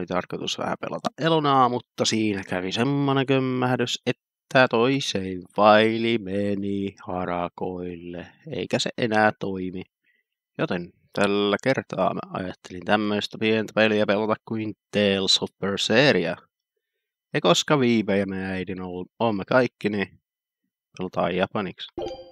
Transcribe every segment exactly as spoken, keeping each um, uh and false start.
oli tarkoitus vähän pelata Elonaa, mutta siinä kävi semmonen kömmähdys, että toiseen faili meni harakoille, eikä se enää toimi. Joten tällä kertaa mä ajattelin tämmöistä pientä peliä pelata kuin Tales of Berseria. Ja koska Viive ja meidän äidin olemme kaikki, niin pelataan japaniksi.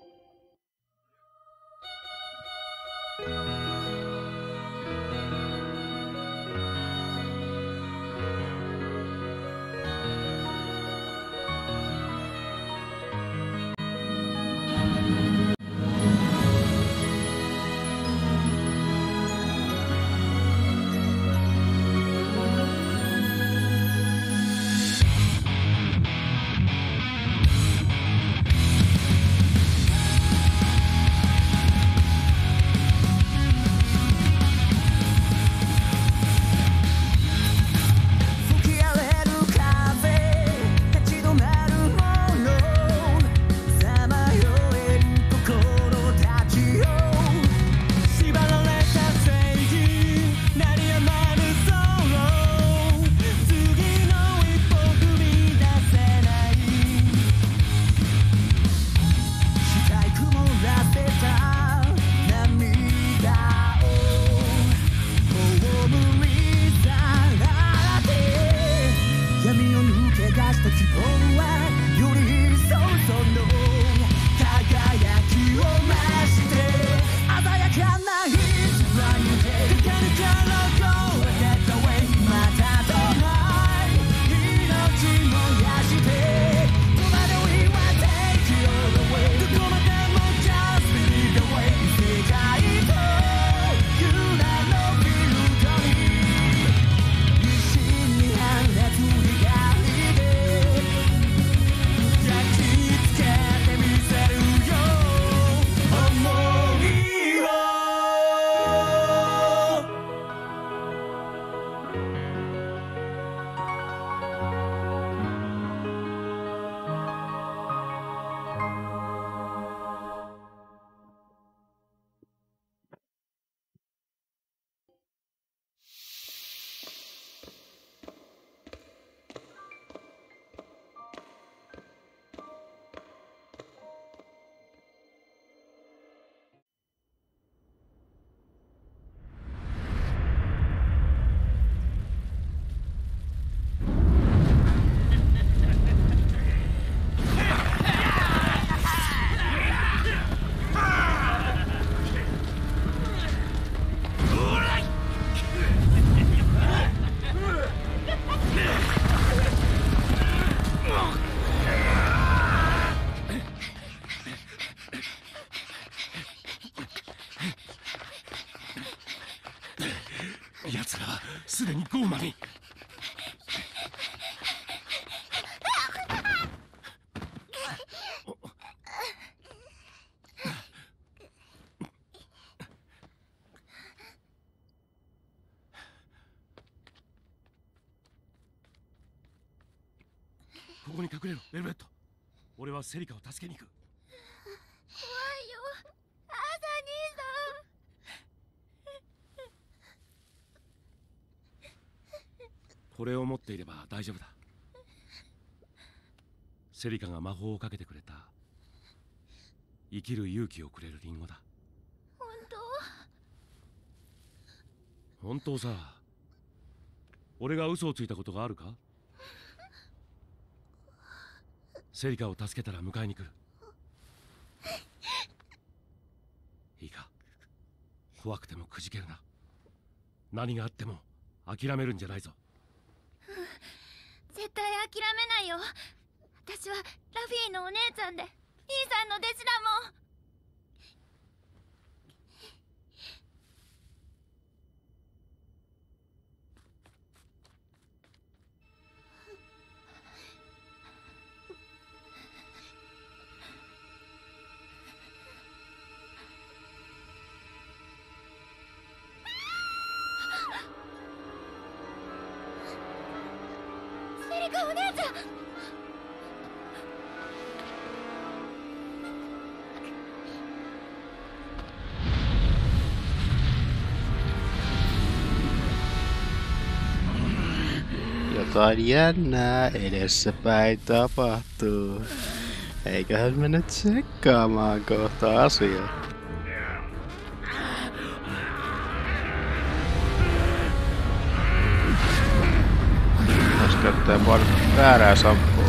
ここに隠れろ、ベルベット。俺はセリカを助けに行く。 怖いよ、アーサー兄さん。 これを持っていれば大丈夫だ。セリカが魔法をかけてくれた生きる勇気をくれるリンゴだ。 本当？ 本当さ。俺が嘘をついたことがあるか？セリカを助けたら迎えに来る。いいか、怖くてもくじけるな。何があっても諦めるんじゃないぞ。 うん、絶対諦めないよ。私はラフィーのお姉ちゃんで兄さんの弟子だもん。セリカお姉ちゃん。 Jotain jännää edessäpäin tapahtuu. Eiköhän me nyt tsekkaamaan kohta asiaa. Jos käyttää vaan väärää samppua.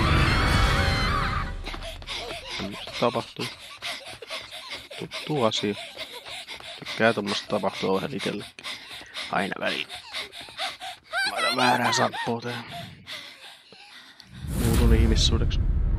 Mitä tapahtuu? Tuttu asia. Tykkää tommoista tapahtua vähän itsellekin. Aina väliin. Laitan väärää samppua tähän. Muutun ihmissuudeksi.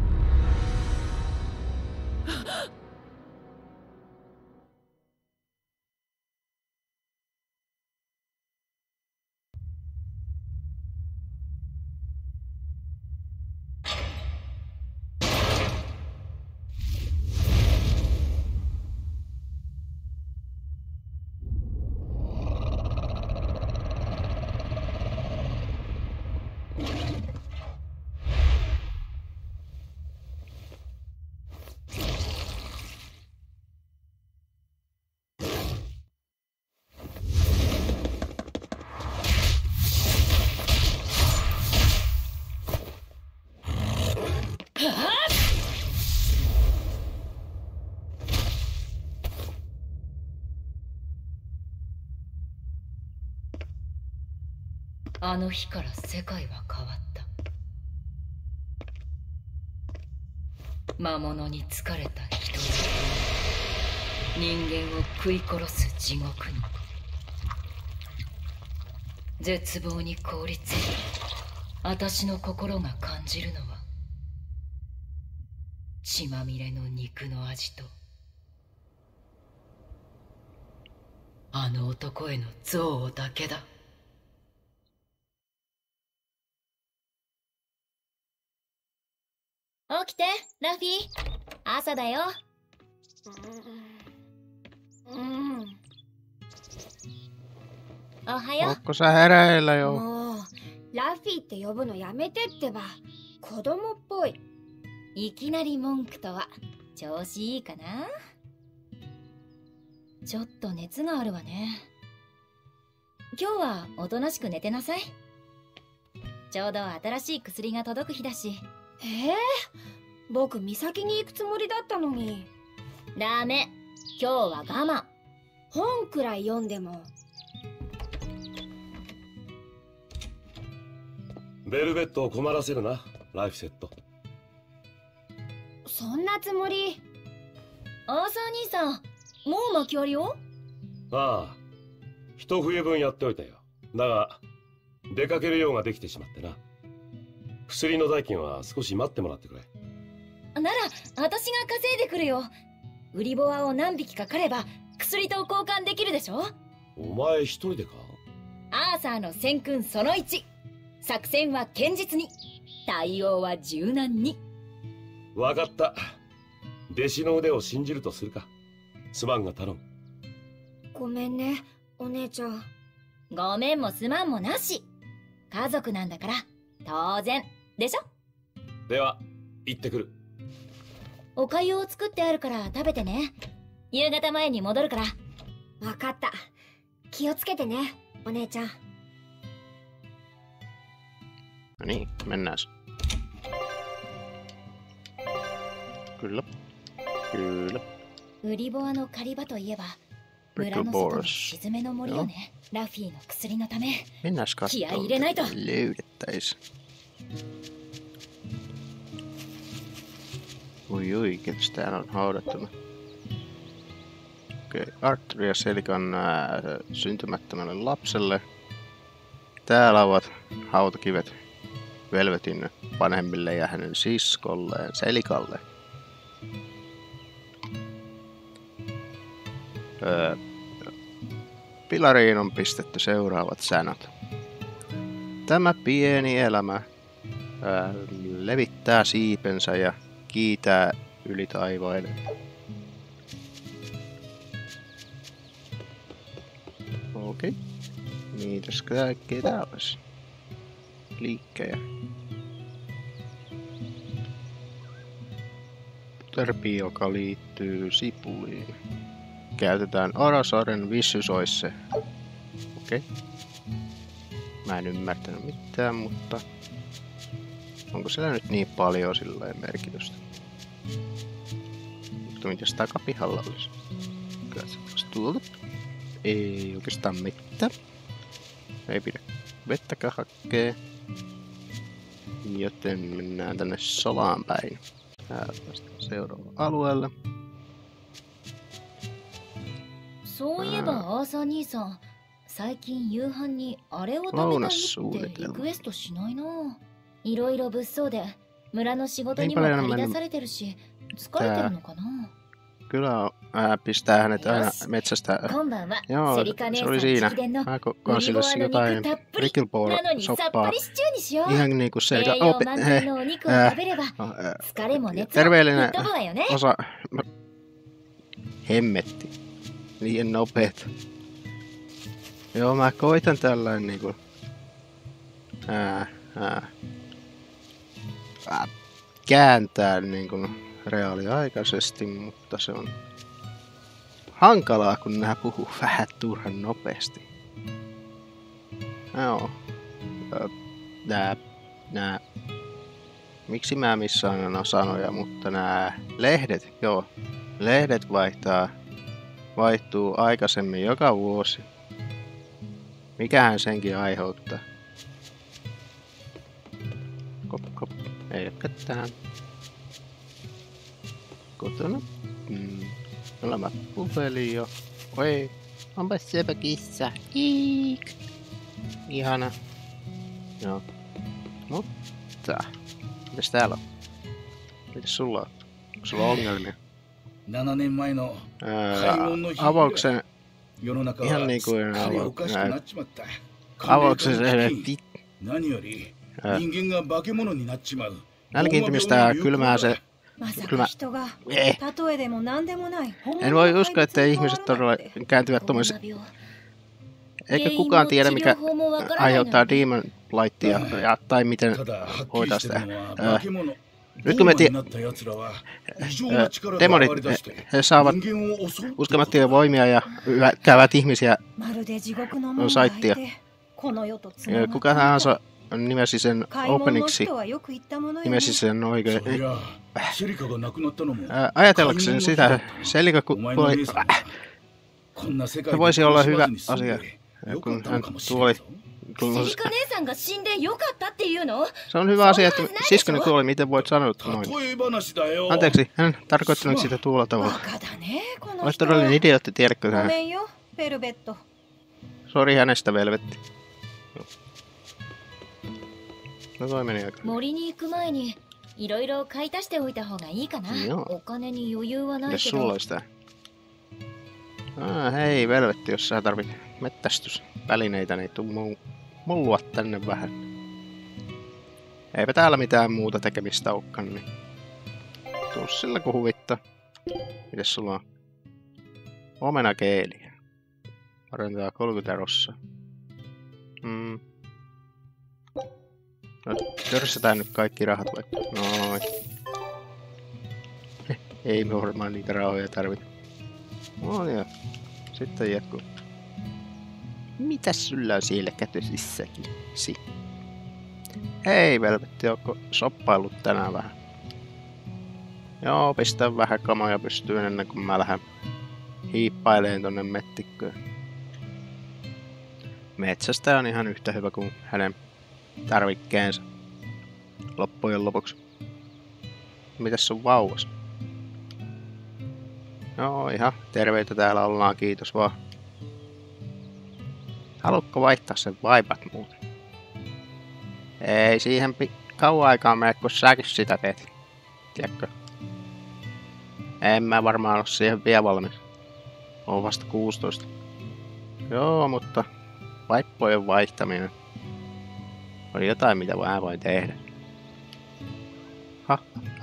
「あの日から世界は変わった」「魔物に疲れた人々が人間を食い殺す地獄に絶望に凍りついた私の心が感じるのは血まみれの肉の味とあの男への憎悪だけだ。 起きて、ラフィー。朝だよ。うん。おはよう。 Onko sä hereillä jo? もうラフィーって呼ぶのやめてってば。子供っぽい。 いきなり文句とは調子いいかな？ちょっと熱があるわね。今日はおとなしく寝てなさい。ちょうど新しい薬が届く日だし。 ええー、僕岬に行くつもりだったのに。 ダメ、今日は我慢。 本くらい読んでも。 ベルベットを困らせるな、ライフセット。 そんなつもり。 アーサー兄さん、もう巻き割りを？ ああ、一冬分やっておいたよ。だが出かけるようができてしまってな。薬の代金は少し待ってもらってくれ。 なら私が稼いでくるよ。売りボアを何匹か狩れば薬と交換できるでしょ。 お前一人でか？ アーサーの戦訓そのいち、作戦は堅実に、対応は柔軟に。 わかった。弟子の腕を信じるとするか。すまんが頼む。 ごめんね、お姉ちゃん。 ごめんもすまんもなし。家族なんだから当然でしょ。 では行ってくる。 お粥を作ってあるから食べてね。夕方前に戻るから。 わかった。気をつけてね、お姉ちゃん。 No niin, mennään. Kyllä. Kyllä. 売りボアの狩り場といえば村の外の沈めの森よね。ラフィーの薬のため。 Mennääs 気合い katsomaan, 入れないと。 löydettäis. Oi oi, ketäs täällä on haudattuna? Okei, okay. Arthur ja Selikan ää, syntymättömälle lapselle. Täällä ovat hautakivet Velvetin vanhemmille ja hänen siskolleen Selikalle. Öö, pilariin on pistetty seuraavat sanat. Tämä pieni elämä ää, levittää siipensä ja kiitää yli taivaiden. Okei. Okay. Mitäs kaikkea täällä olisi? Liikkejä. Terpi, joka liittyy sipuliin. Käytetään Arasaren Vissysoisse. Okei. Okay. Mä en ymmärtänyt mitään, mutta onko siellä nyt niin paljon sillä merkitystä? Mutta mitäs takapihalla olisi? Katsotaan tuolta. Ei oikeastaan mitään. Ei pidä vettäkään hakkee. Joten mennään tänne solaan päin. Täältä seuraavalle alueelle. そういえばアーサー兄さん、最近夕飯にあれを食べたいってリクエストしないな。いろいろ物騒で村の仕事にも借り出されてるし、疲れてるのかな。 Kyllä ää, pistää hänet aina metsästä. Joo, se oli siinä. Mä kokoon sille jotain Rickleball-soppaa. Ihan niinku selkä... Oh, he, ää, terveellinen osa... Hemmetti. Liian nopeet. Joo, mä koitan tällainen niinku... Ää, ää, ää, kääntää niinku... reaaliaikaisesti, mutta se on hankalaa, kun nää puhuu vähän turhan nopeasti. Joo. Nää, nää. Miksi mä missään aina sanoja, mutta nää lehdet, joo. Lehdet vaihtaa, vaihtuu aikaisemmin joka vuosi. Mikähän senkin aiheuttaa? Kop, kop. Ei ole ketään. Kotona. Mm. Ollaan mä puhelin jo. Oi. Onpa sepä kissa. Iik. Ihana. Joo. Mutta. Mitäs täällä on? Mitäs sulla on? Onko sulla ongelmia? Ää, avauksen. Ihan niin kuin avauksen se nälkiintymistä kylmää se. Kyllä mä... Eh. En voi uskoa, että ihmiset todella kääntyvät tuommoisen... Eikä kukaan tiedä, mikä aiheuttaa Demon Blightia, ja, tai miten hoitaa sitä. Äh, nyt kun me tie... Äh, demonit, he, he saavat uskomattomia voimia ja käyvät ihmisiä saittia. Ja kuka tahansa nimesi sen openiksi, nimesi sen oikein. Ajatellakseni sitä, Selika kuoli. Se voisi olla hyvä asia, kun hän tuoli. Se on hyvä asia, että siskoni kuoli, miten voit sanoa noin. Anteeksi, hän tarkoittanut sitä tuolla tavalla. Olet todellinen idiootti, tiedätkö hän? Sori hänestä, Velvetti. No toi meni aika. 森に行く前にいろいろ買い足しておいた方がいいかな。お金に余裕はないけど。Sulla olisi tää? Ah, hei Velvetti, jos sä tarvit mettästysvälineitä, niin tuu mullua tänne vähän. Eipä täällä mitään muuta tekemistä olekaan, niin tuu sillä kun huvittaa. Mites sulla on? Omenakeeliä. Parantaa kolmekymmentä rossaa. Hmm. No, törsätään nyt kaikki rahat vaikka. Noin. Ei me varmaan niitä rahoja tarvita. No joo. Sitten jatkuu. Mitäs sulla on siellä kätösissäkin? Si. Hei Velvetti, ootko soppaillut tänään vähän? Joo, pistän vähän kamoja pystyyn ennen kuin mä lähden hiippaileen tonne mettikköön. Metsästä on ihan yhtä hyvä kuin hänen tarvikkeensa loppujen lopuksi. Mitäs sun vauvas? Joo, ihan terveitä täällä ollaan, kiitos vaan. Haluatko vaihtaa sen vaipat muuten? Ei siihen kauan aikaa mene, kun säkin sitä teet. Tiedätkö? En mä varmaan ole siihen vielä valmis. Oon vasta kuusitoista. Joo, mutta vaippojen vaihtaminen oli jotain, mitä mä voin tehdä. Ha.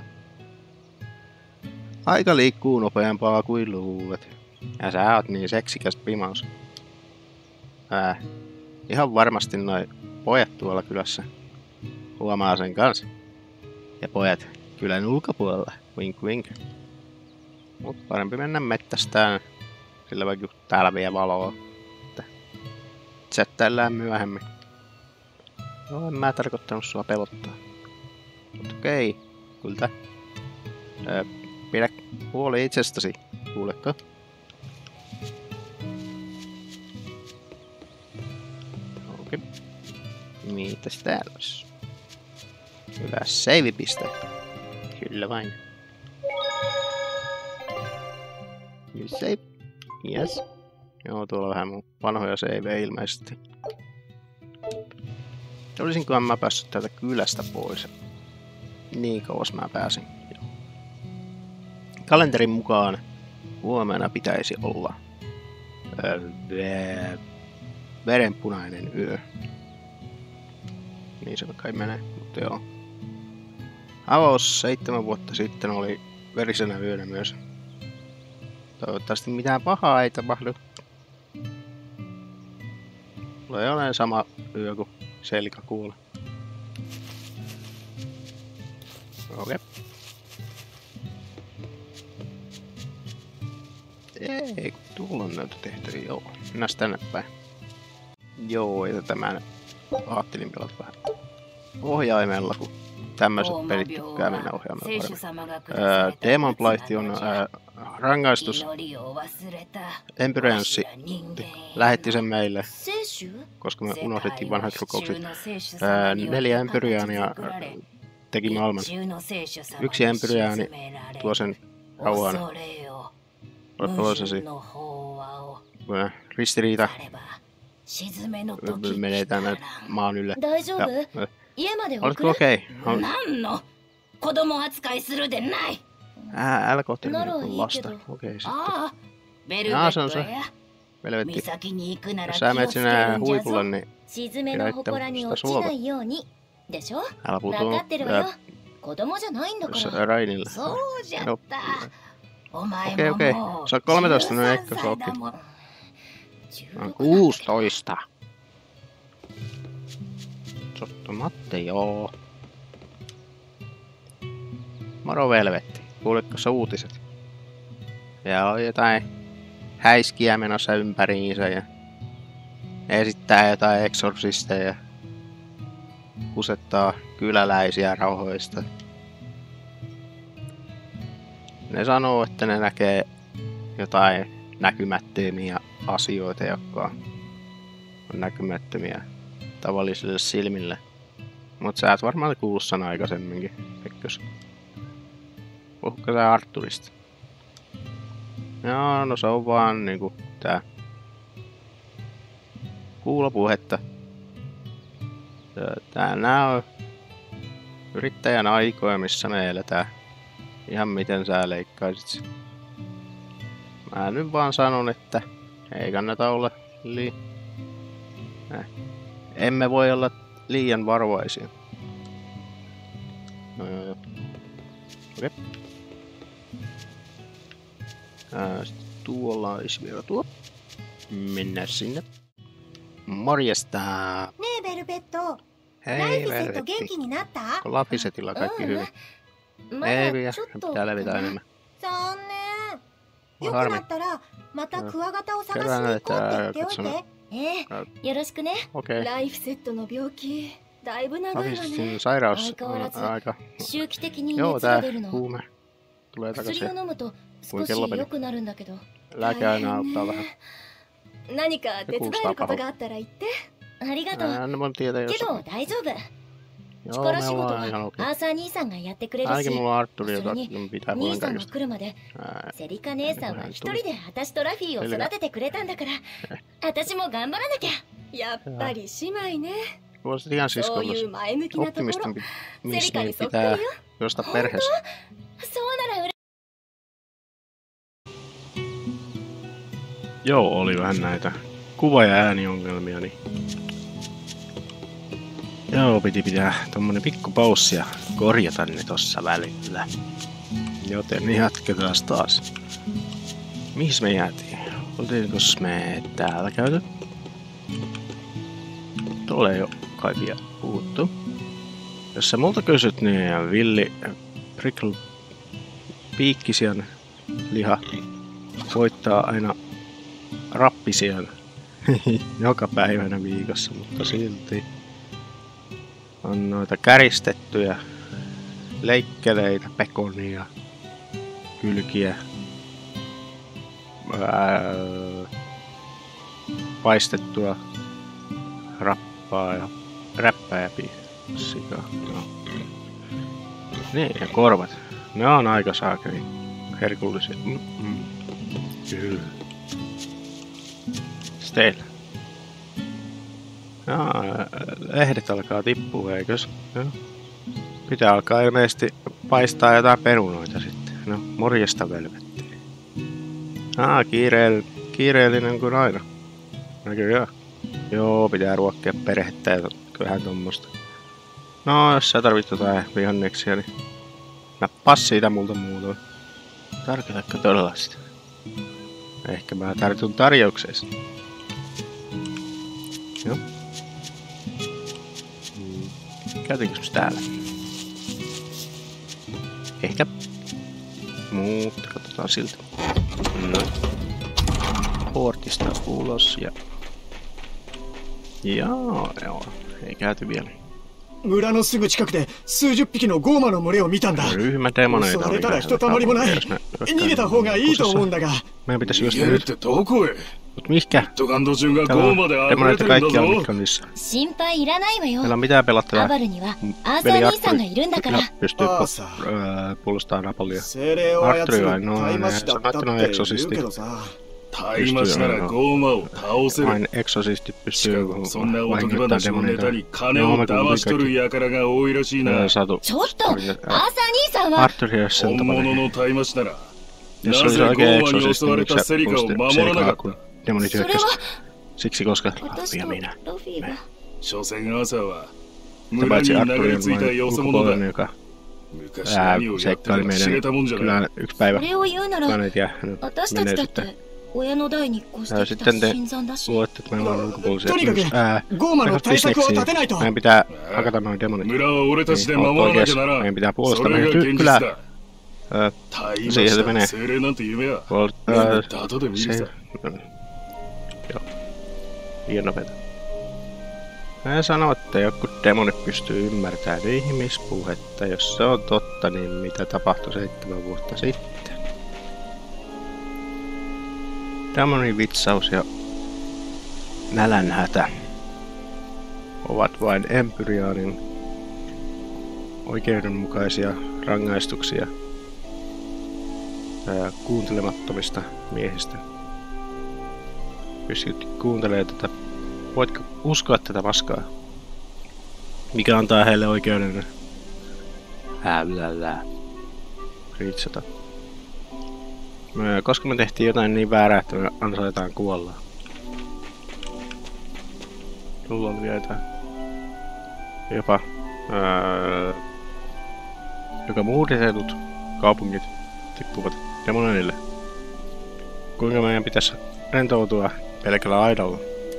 Aika liikkuu nopeampaa kuin luulet. Ja sä oot niin seksikäs pimaus. Ää, ihan varmasti noi pojat tuolla kylässä huomaa sen kanssa. Ja pojat kylän ulkopuolella. Wink wink. Mut parempi mennä mettästään. Sillä vaikka täällä vielä valoa. Chattaillaan myöhemmin. No, en mä tarkoittanut sua pelottaa. Mutta okei, kyllä. Öö, pidä huoli itsestäsi, kuuletko? Okei. Mitäs täällä olisi? Hyvä save-piste. Kyllä vain. New save. Yes. Joo, tuolla on vähän mun vanhoja saveja ilmeisesti. Olisinkohan mä päässyt täältä kylästä pois? Niin kauas mä pääsin. Kalenterin mukaan huomenna pitäisi olla öö, verenpunainen yö. Niin se kai menee, mutta joo. Avaus seitsemän vuotta sitten oli verisenä yönä myös. Toivottavasti mitään pahaa ei tapahdu. Tulee olemaan sama yö kuin Selika kuolee. Okei. Ei, kun tuolla on näitä tehtäviä, joo. Mennään tänne päin. Joo, ja tätä mä ajattelin pelata vähän ohjaimella, kun tämmöiset pelit tykkää mennä ohjaimella paremmin. Öö, Demon Blight on öö, rangaistus. Empyreanssi lähetti sen meille, koska me unohdettiin vanhat rukoukset. Öö, neljä Empyreania teki maailman. Yksi Empyreani tuo sen rauhaan. Prosessi. Ristiriita. Menee tänne maan ylle. Ja, oletko okei? Ää, älä kohtele minua lasta. Okei sitten. Jaa, se on se. Velvetti. Jos sä menet sinne huipulle, niin pidä itse sitä suolta. Älä puutu Rainille. Okei, okei. Sä oot kolmetoista, no eikö se ookin? kuusitoista. Sotto Matte, joo. Moro Velvetti. Kuulitko sä uutiset? Ja on jotain häiskiä menossa ympäriinsä ja esittää jotain eksorsisteja. Kusettaa kyläläisiä rauhoista. Ne sanoo, että ne näkee jotain näkymättömiä asioita, jotka on näkymättömiä tavallisille silmille. Mut sä et varmaan kuullut sana aikaisemminkin, Pekkös. Puhukko sä Arturista? Joo, no se on vaan niinku tää kuulopuhetta. Tää nää on yrittäjän aikoja, missä me eletään. Ihan miten sä leikkaisit sen. Mä nyt vaan sanon, että ei kannata olla lii... Näin. Emme voi olla liian varovaisia. No joo joo. Okei. Okay. Tuolla olisi vielä tuo. Mennään sinne. Morjesta! Nee, Velvetto. Hei, Velvetti. Onko Lapisetilla kaikki hyvin? Ei vielä, pitää levitä enemmän. Moi harmi. Kerran näyttää katsonut. Okei. Lapisetin sairaus on aika... Joo, tää huume tulee takaisin. Kuin kello meni. Lääke aina auttaa vähän. Se kuulostaa pahalta. No mun tietää jos... Joo, me ollaan ihan okei. Ainakin mulla on Arturi, joka pitää puolen kaikesta. Kuulosti ihan siskollasi. Optimismi pitää juosta perheessä. Joo, oli vähän näitä kuva- ja ääniongelmia, niin... Joo, piti pitää tommonen pikku paussi ja korjata ne tossa välillä. Joten jatketaan taas. Mihin me jäätiin? Oltiinkos me täällä käyty? Tuolla ei oo kai vielä puhuttu. Jos sä multa kysyt, niin Villi Prickle Piikkisian liha voittaa aina rappisian joka päivänä viikossa, mutta silti. On noita käristettyjä leikkeleitä, pekonia, kylkiä, ää, paistettua rappaa ja räppää ja sikaa. No. Niin, ja korvat. Ne on aika saakeli herkullisia. Mm-mm. Kyllä. Steillä. Jaa, lehdet alkaa tippua, eikös? No. Pitää alkaa ilmeisesti paistaa jotain perunoita sitten. No, morjesta velvetti. Aa, kiireel, kiireellinen kuin aina. Näköjään. Joo, pitää ruokkia perhettä ja kyllähän tommosta. No, jos sä tarvit jotain vihanneksia, niin nappaa siitä multa muutoin. Tarkoitatko todella sitä? Ehkä mä tartun tarjoukseesi. Joo. Käytiinkös täällä? Ehkä. Mutta katsotaan siltä. No. Portista ulos ja... Jaa, joo. Ei käyty vielä. 村のすぐ近くで数十匹のゴーマの群れを見たんだ。襲われたらひとたまりもない。逃げた方がいいと思うんだが。 Meidän pitäisi just 逃げるってどこへ？ Mut mihkä? トガンド中がゴーマで溢れてるんだ kaikki on ぞ。 mitkä on niissä. 心配いらないわよ。 Meillä on mitään pelattavaa. アバルにはアーサー兄さんがいるんだから。 Pystyy puolustamaan Napolia. Arturi vai no, ne sanoitte noin exorcistit. タイマシならゴーマを倒せる。 Vain exorcistit しか pystyy もそんなおとぎ vahingoittamaan 話をネタ demoneita. に金を騙し取る輩が多いらしいな。 Satu. ちょっとアーサー兄さんは Arturi olisi sen 本物 tapainen. のタイマシなら Jos な se olisi ぜゴ oikein ーマに exorcisti, 襲われ miksi た sä セリカを puolustit 守らな Serikaa, かっ kun た。 demonit それ hyökkäsi. は Siksi koska... 私 Ja と minä. ロフィーが所詮アーサーは Sitä 村に paitsi 流 Arturi れ on 着いた vain よそ者 ulkopuolinen, だ。 joka 昔 ää, 何をやったか seikkaili 知れ meidän たもんじゃない。 kylään yksi päivä. それを言うなら Planeet ja 私た menee ちだっ sitten て親の代に越し Ja てきた sitten te 新参だし luulette, että meillä on ulkopuolisia. とにかく Ää, ゴーマの対策を立てないと。 meidän pitää hakata noin demonit. 村は俺たちで Niin, 守 oot らなき oikees. ゃなら Meidän ん。 pitää そ puolustaa れが meidän 現 ty- 実 kylää. だ。 Ää, タイマ siihen シ se だ menee. 精霊なんて夢は puol- 眠 ää, った後で見る se... さ。 Joo. Liian nopeeta. Mä sanon, että joku demonit pystyy ymmärtämään ihmispuhetta. Jos se on totta, niin mitä tapahtui seitsemän vuotta sitten? Demonin vitsaus ja nälänhätä ovat vain Empyreanin oikeudenmukaisia rangaistuksia ää, kuuntelemattomista miehistä. Pystyt kuuntelemaan tätä. Voitko uskoa tätä paskaa? Mikä antaa heille oikeuden häblälää ritsata? Koska me tehtiin jotain niin väärää, että me ansaitaan kuolla. Sulla oli vielä jotain. Jopa ää, joka muurisetut kaupungit tippuvat demonille. Kuinka meidän pitäisi rentoutua pelkällä aidalla?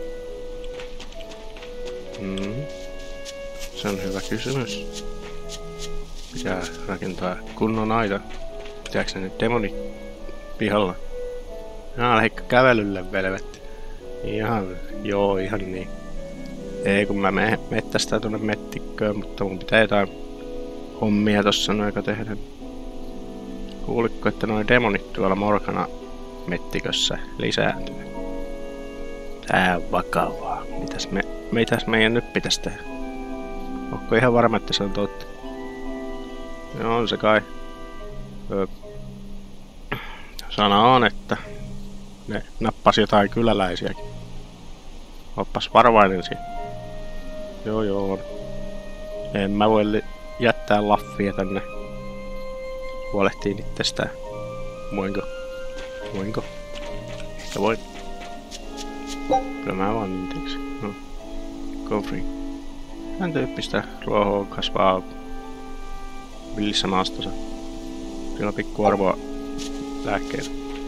Mm. Se on hyvä kysymys. Pitää rakentaa kunnon aita. Pitääkö ne nyt demonit pihalla? Jaa, lähdikö kävelylle velvetti? Ihan, joo, ihan niin. Ei kun mä menen mettästä tuonne mettikköön, mutta mun pitää jotain hommia tossa noin tehdä. Kuulitko, että noi demonit tuolla Morgana mettikössä lisääntyy? Tää on vakavaa. Mitäs, me, mitäs meidän nyt pitäisi tehdä? Onko ihan varma, että se on totta? Joo, on se kai. Öö. Sana on, että ne nappasi jotain kyläläisiäkin. Oppas varovainen siinä. Joo joo. En mä voi li- jättää Laffia tänne. Huolehtiin itsestään. Voinko? Voinko? Ehkä voin. Kyllä mä vaan niinteeksi. No. Go free. Tän tyyppistä ruohoa kasvaa villissä maastossa. Sillä on pikku arvoa lääkkeitä.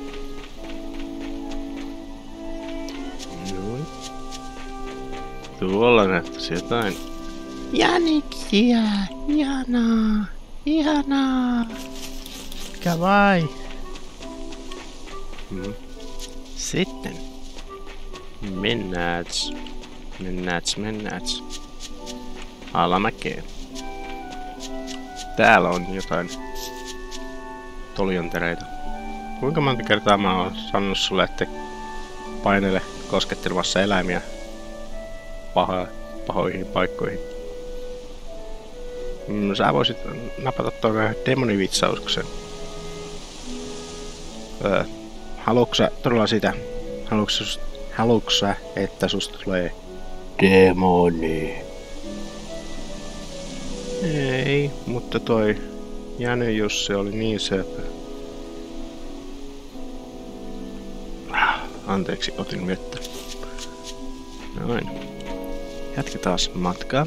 Noin. Tuolla näyttäisi jotain. Jäniksiä! Ihanaa! Ihanaa! Mikä vai? Hmm. Sitten. Mennääts. Mennääts, mennääts. alamäkeen. Täällä on jotain toljontereita. Kuinka monta kertaa mä oon sanonut sulle, että painele koskettelemassa eläimiä paho pahoihin paikkoihin? Mm, sä voisit napata tuon demonivitsauksen. Öö, haluatko sä todella sitä? Haluatko, haluatko sä, että susta tulee demoni? Ei, mutta toi Jäny Jussi oli niin söpö. Anteeksi, otin vettä. Noin. Jatketaan matkaa.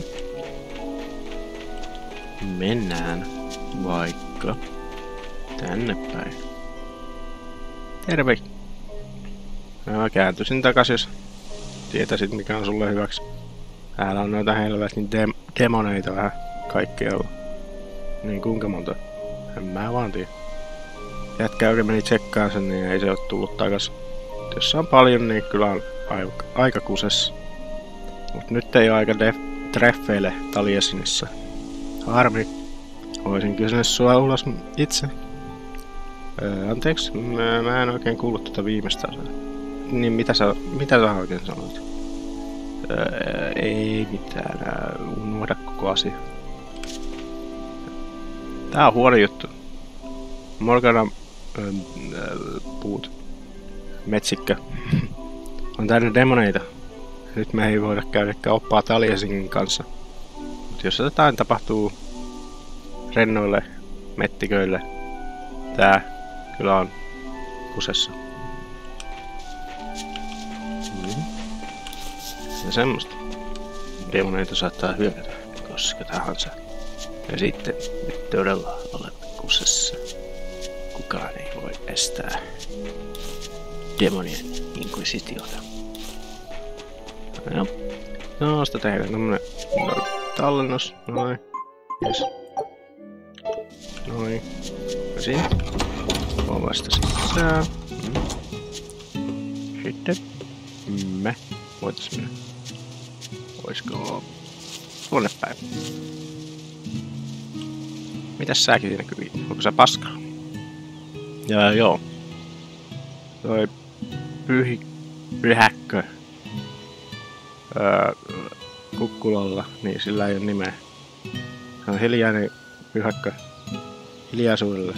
Mennään vaikka tänne päin. Terve! Mä kääntyisin takas, jos tietäisit mikä on sulle hyväksi. Täällä on noita helvetin dem demoneita vähän kaikkialla. Niin kuinka monta? En mä vaan tiedä. Jätkä oikein meni tsekkaan sen, niin ei se oo tullut takas. Jos on paljon, niin kyllä on aika kusessa. Mut nyt ei oo aika treffeille Taliesinissa. Harmi. Voisin kysyä sua ulos itse. Öö, anteeksi, mä, mä en oikein kuullut tuota viimeistä osaa. Niin mitä sä, mitä sä oikein sanoit? Öö, ei mitään, unohda koko asia. Tää on huono juttu. Morgana öö, puut. Metsikkö. On täynnä demoneita. Nyt me ei voida käydä kauppaa Taliesin kanssa. Mut jos jotain tapahtuu rennoille mettiköille, tää kyllä on kusessa. Mm. Ja semmoista. Demoneita saattaa hyökätä koska tahansa. Ja sitten nyt todella olemme kusessa. Kukaan ei voi estää demonien inkvisitiota. No, noista tehdään tämmönen no, tallennus. Noin. Yes. Noin. Ja siinä. Ovasta sisään. Mm. Sitten. Me. Voitais mennä. Oisko tuonne päin? Mitäs säkin siinä kyviin? Onko sä paska? Ja joo. Toi pyhi... pyhäkkö. Öö, kukkulalla, niin sillä ei oo nimeä. Se on hiljainen pyhäkkö. Hiljaisuudelle.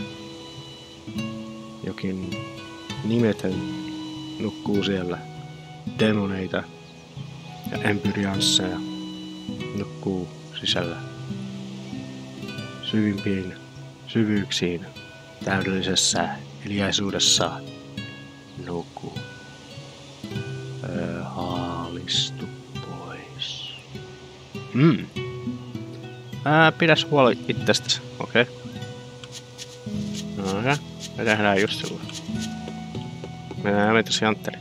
Jokin nimetön nukkuu siellä. Demoneita ja empyriansseja nukkuu sisällä. Syvimpiin syvyyksiin täydellisessä hiljaisuudessa nukkuu. Öö, haalistu pois. Mm. Ää, pidäs huoli itsestäsi, okei. Okay. No ja, me tehdään just sillä. Mennään mitäs jantterit.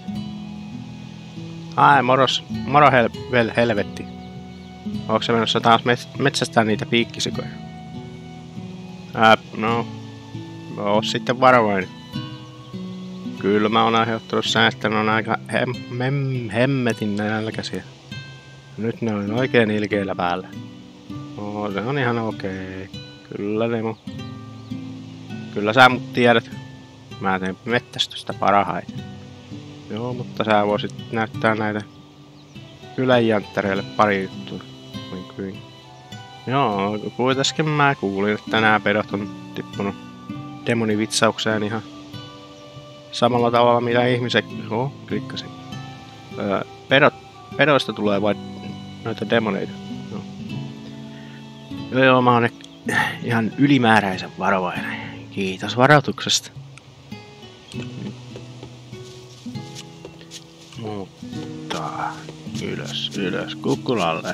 Ai moros, moro hel vel helvetti. Onko se menossa taas met metsästää niitä piikkisikoja? Ää, no. Oo sitten varovainen. Kyllä mä oon aiheuttanut sen, että ne on aika hem hem hemmetin nälkäisiä. Nyt ne on oikein ilkeillä päällä. No, se on ihan okei. Okay. Kyllä Nemo. Kyllä sä mut tiedät. Mä teen mettästystä parhaiten. Joo, mutta sä voisit näyttää näitä kylänjanttereille pari juttua. Kuin. Joo, kuitenkin mä kuulin, että nämä pedot on tippunut demonivitsaukseen ihan samalla tavalla mitä ihmiset. Joo, klikkasin. Öö, pedot, pedoista tulee vain noita demoneita. Joo, joo, joo mä oon ihan ylimääräisen varovainen. Kiitos varoituksesta. Mutta ylös, ylös kukkulalle.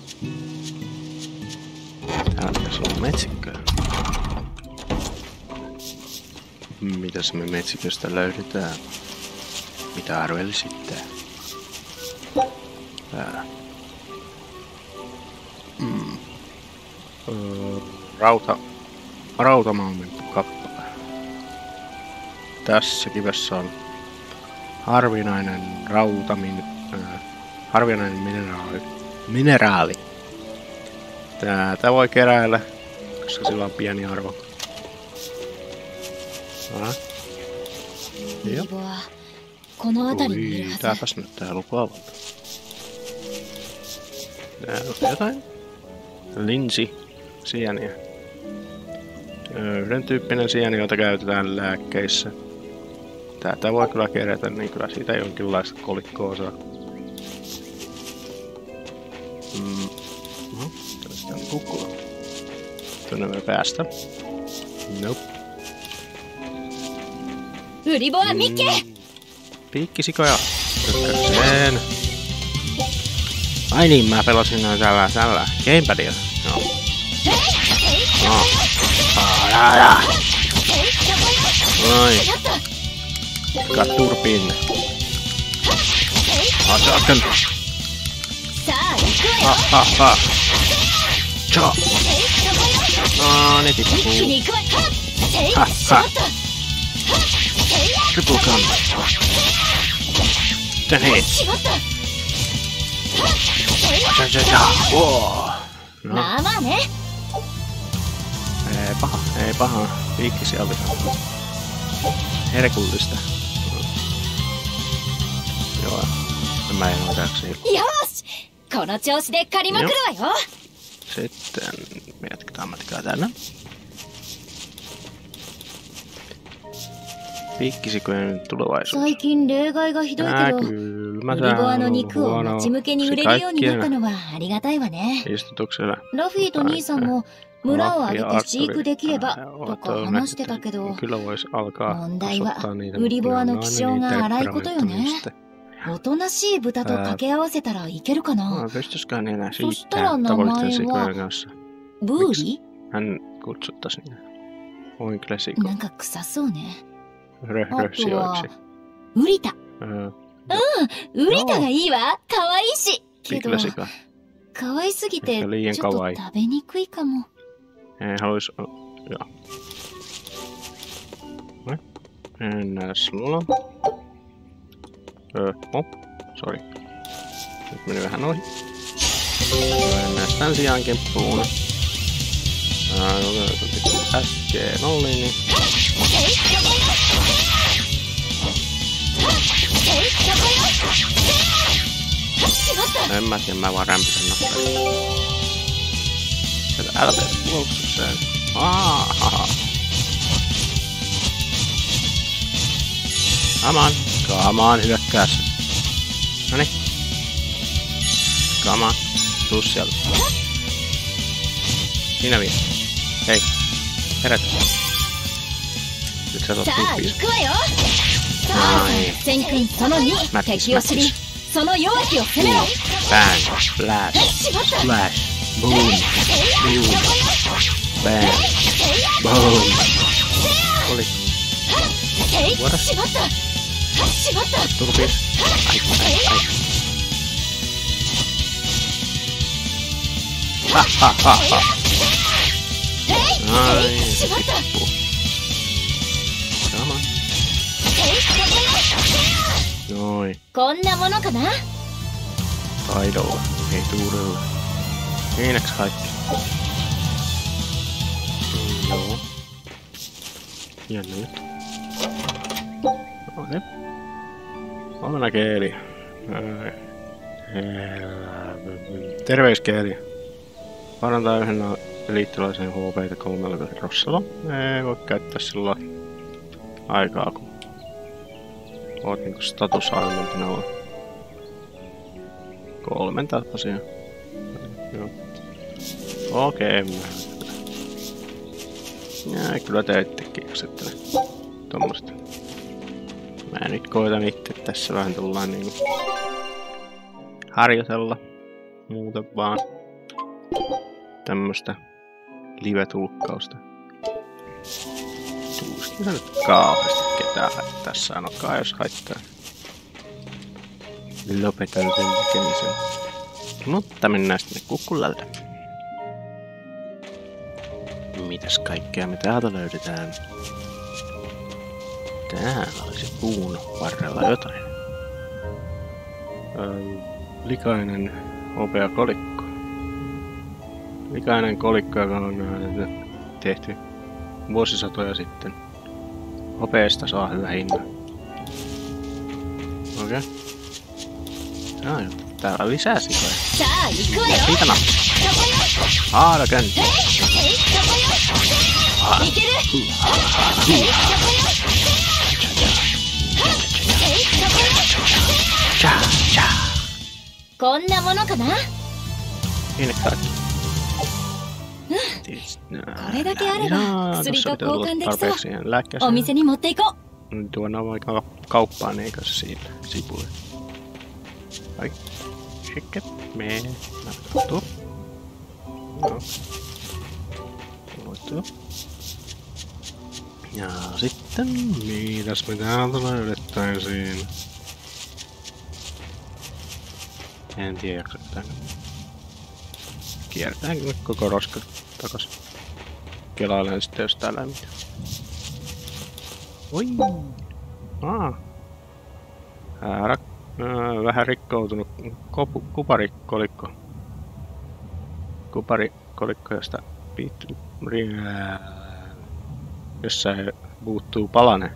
Täällä pitäisi olla metsikkö. Mitäs me metsiköstä löydetään? Mitä arvelisitte? Tää. Mm. Öö, rauta. Rautamalmin kappale. Tässä kivessä on harvinainen rautamin... Äh, harvinainen mineraali. Mineraali. Täältä voi keräillä, koska sillä on pieni arvo. Ah. Joo. Ui, tääpäs nyt tää lupaavalta. Täällä on jotain. Linsi. Sieniä. Yhden tyyppinen sieni, jota käytetään lääkkeissä. Tätä voi kyllä kerätä, niin kyllä siitä jonkinlaista kolikkoa saa. Mm. No, tästä on kukkula. Tuonne me päästä. Nope. Ylivoa Mikke! Mm. Piikkisikoja. Sen. Ai niin, mä pelasin näin tällä, tällä gamepadilla. Joo. No. Aalala. Noin. Kat turpiin. Asaken. Ha ha ha. Cha. No, ne tippuu. Ha ha. Triple gun. Then hit. Cha cha cha. Wow. No. Ei paha, ei paha. Piikkisiä oli herkullista. Joo. Mä en ole täksi. Sitten me jatketaan matkaa tänne. Piikkisikojen tulevaisuus. Tää kylmä sää on huono. Se kaikkien istutuksella. 村を挙げて飼育できればとか話してたけど、問題はウリボアの気性が荒いことよね。おとなしい豚と掛け合わせたらいけるかな。そしたら名前はブーリ？なんか臭そうね。あとはウリタ。うん、ウリタがいいわ。可愛いし。けど可愛すぎてちょっと食べにくいかも。 Ei haluis... Joo. Ennäs mulla. Öö, op. Sori. Nyt meni vähän ohi. Ennäs tän sijaan kemppuun. Äskeen oli, niin... En mä tiedä, mä vaan rämpisen nopeasti. Älä mene puolustukseen. Aahaha. Come on. Come on, hyökkääs. Noniin. Come on. Tuu sieltä. Siinä vielä. Hei. Herätä. Nyt sä saat tuppiin. Noin. Mättis, mättis. Bang. Flash. Flash. Boom. Boom. Bang. Boom. Oli. Vuoda. Turpiin. Ai, ai, ai. Ha, ha, ha, ha. Ai, se tippuu. Sama. Noin. Taidolla, ei tuurella. Siinäks kaikki? Mm, joo. Jännä juttu. Noniin. Omenakeeli. Terveyskeeli. Parantaa yhden liittolaisen H P:tä kolmella rossalla. Ei voi käyttää silloin aikaa, kun oot niinku statusarmentina olla. Kolmen tosiaan. Joo. Okei. Okay. Ja kyllä te itsekin jaksatte tommosta. Mä nyt koitan itse tässä vähän tullaan niinku harjoitella. Muuten vaan tämmöstä live-tulkkausta. Tuskin nyt kauheasti ketään tässä sanokaa, jos haittaa. Lopetan sen tekemisen. Mutta mennään sitten kukkulalle. Mitäs kaikkea me täältä löydetään? Täällä olisi puun varrella jotain. Öö, likainen hopea kolikko. Likainen kolikko, joka on tehty vuosisatoja sitten. Hopeesta saa hyvä hinta. Okei. Okay. No joo, täällä on lisää sikoja. Siitä nappia. Haaraken. Konna mono kana? Niin kaikki. これだけあれば薬と交換できそう。お店に持っていこう。 Tuodaan vaikka kauppaan eikä se siitä sipuille. Ai. Sitten me. Tuo. No. Tuo. Ja sitten mitäs me täältä löydettäisiin? En tiedä, jaksetaan. Kiertäänkö nyt koko roska takas? Kelailen sitten, jos täällä ei mitään. Oi! Aa! Ää, vähän rikkoutunut kopu, kuparikolikko. Kuparikolikko, josta piittyy... Jossain puuttuu palane.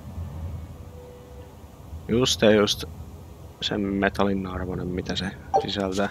Just ja just sen metallin arvoinen, mitä se sisältää.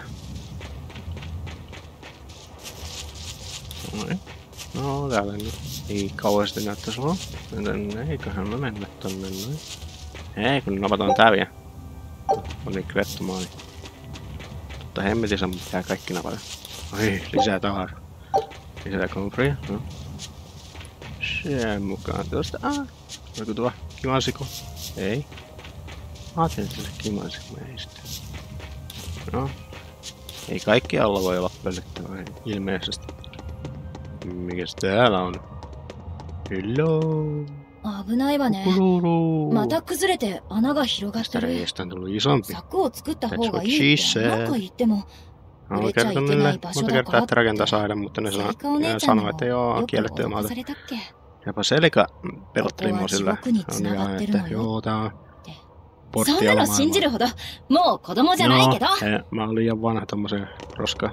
Noin. No täällä nyt ei kauheasti näyttäisi olla. Joten eiköhän me mennä tonne noin. Ei kun napataan tää vielä. On niin krettomaali. Totta hemmetissä mun pitää kaikki napata. Ai lisää tavaraa. Lisää konfria. No. Sen mukaan tuosta. Ah. Oliko tuo kimasiko? Ei. Ajattelin, että se kimasiko ei sitten. No. Ei kaikki alla voi olla pöllittävää ilmeisesti. Mikäs täällä on? Hello. 危ないわね。また崩れて穴が広がってる。柵を作った方がいいって何回言っても。売れちゃいけない場所だからって。セリカお姉ちゃんにもよく脅されたっけ。 Jopa Selika pelotteli mua sillä. On että joo, tää on portti alamaailmaa. Joo, mä oon liian vanha tommoseen roskaan.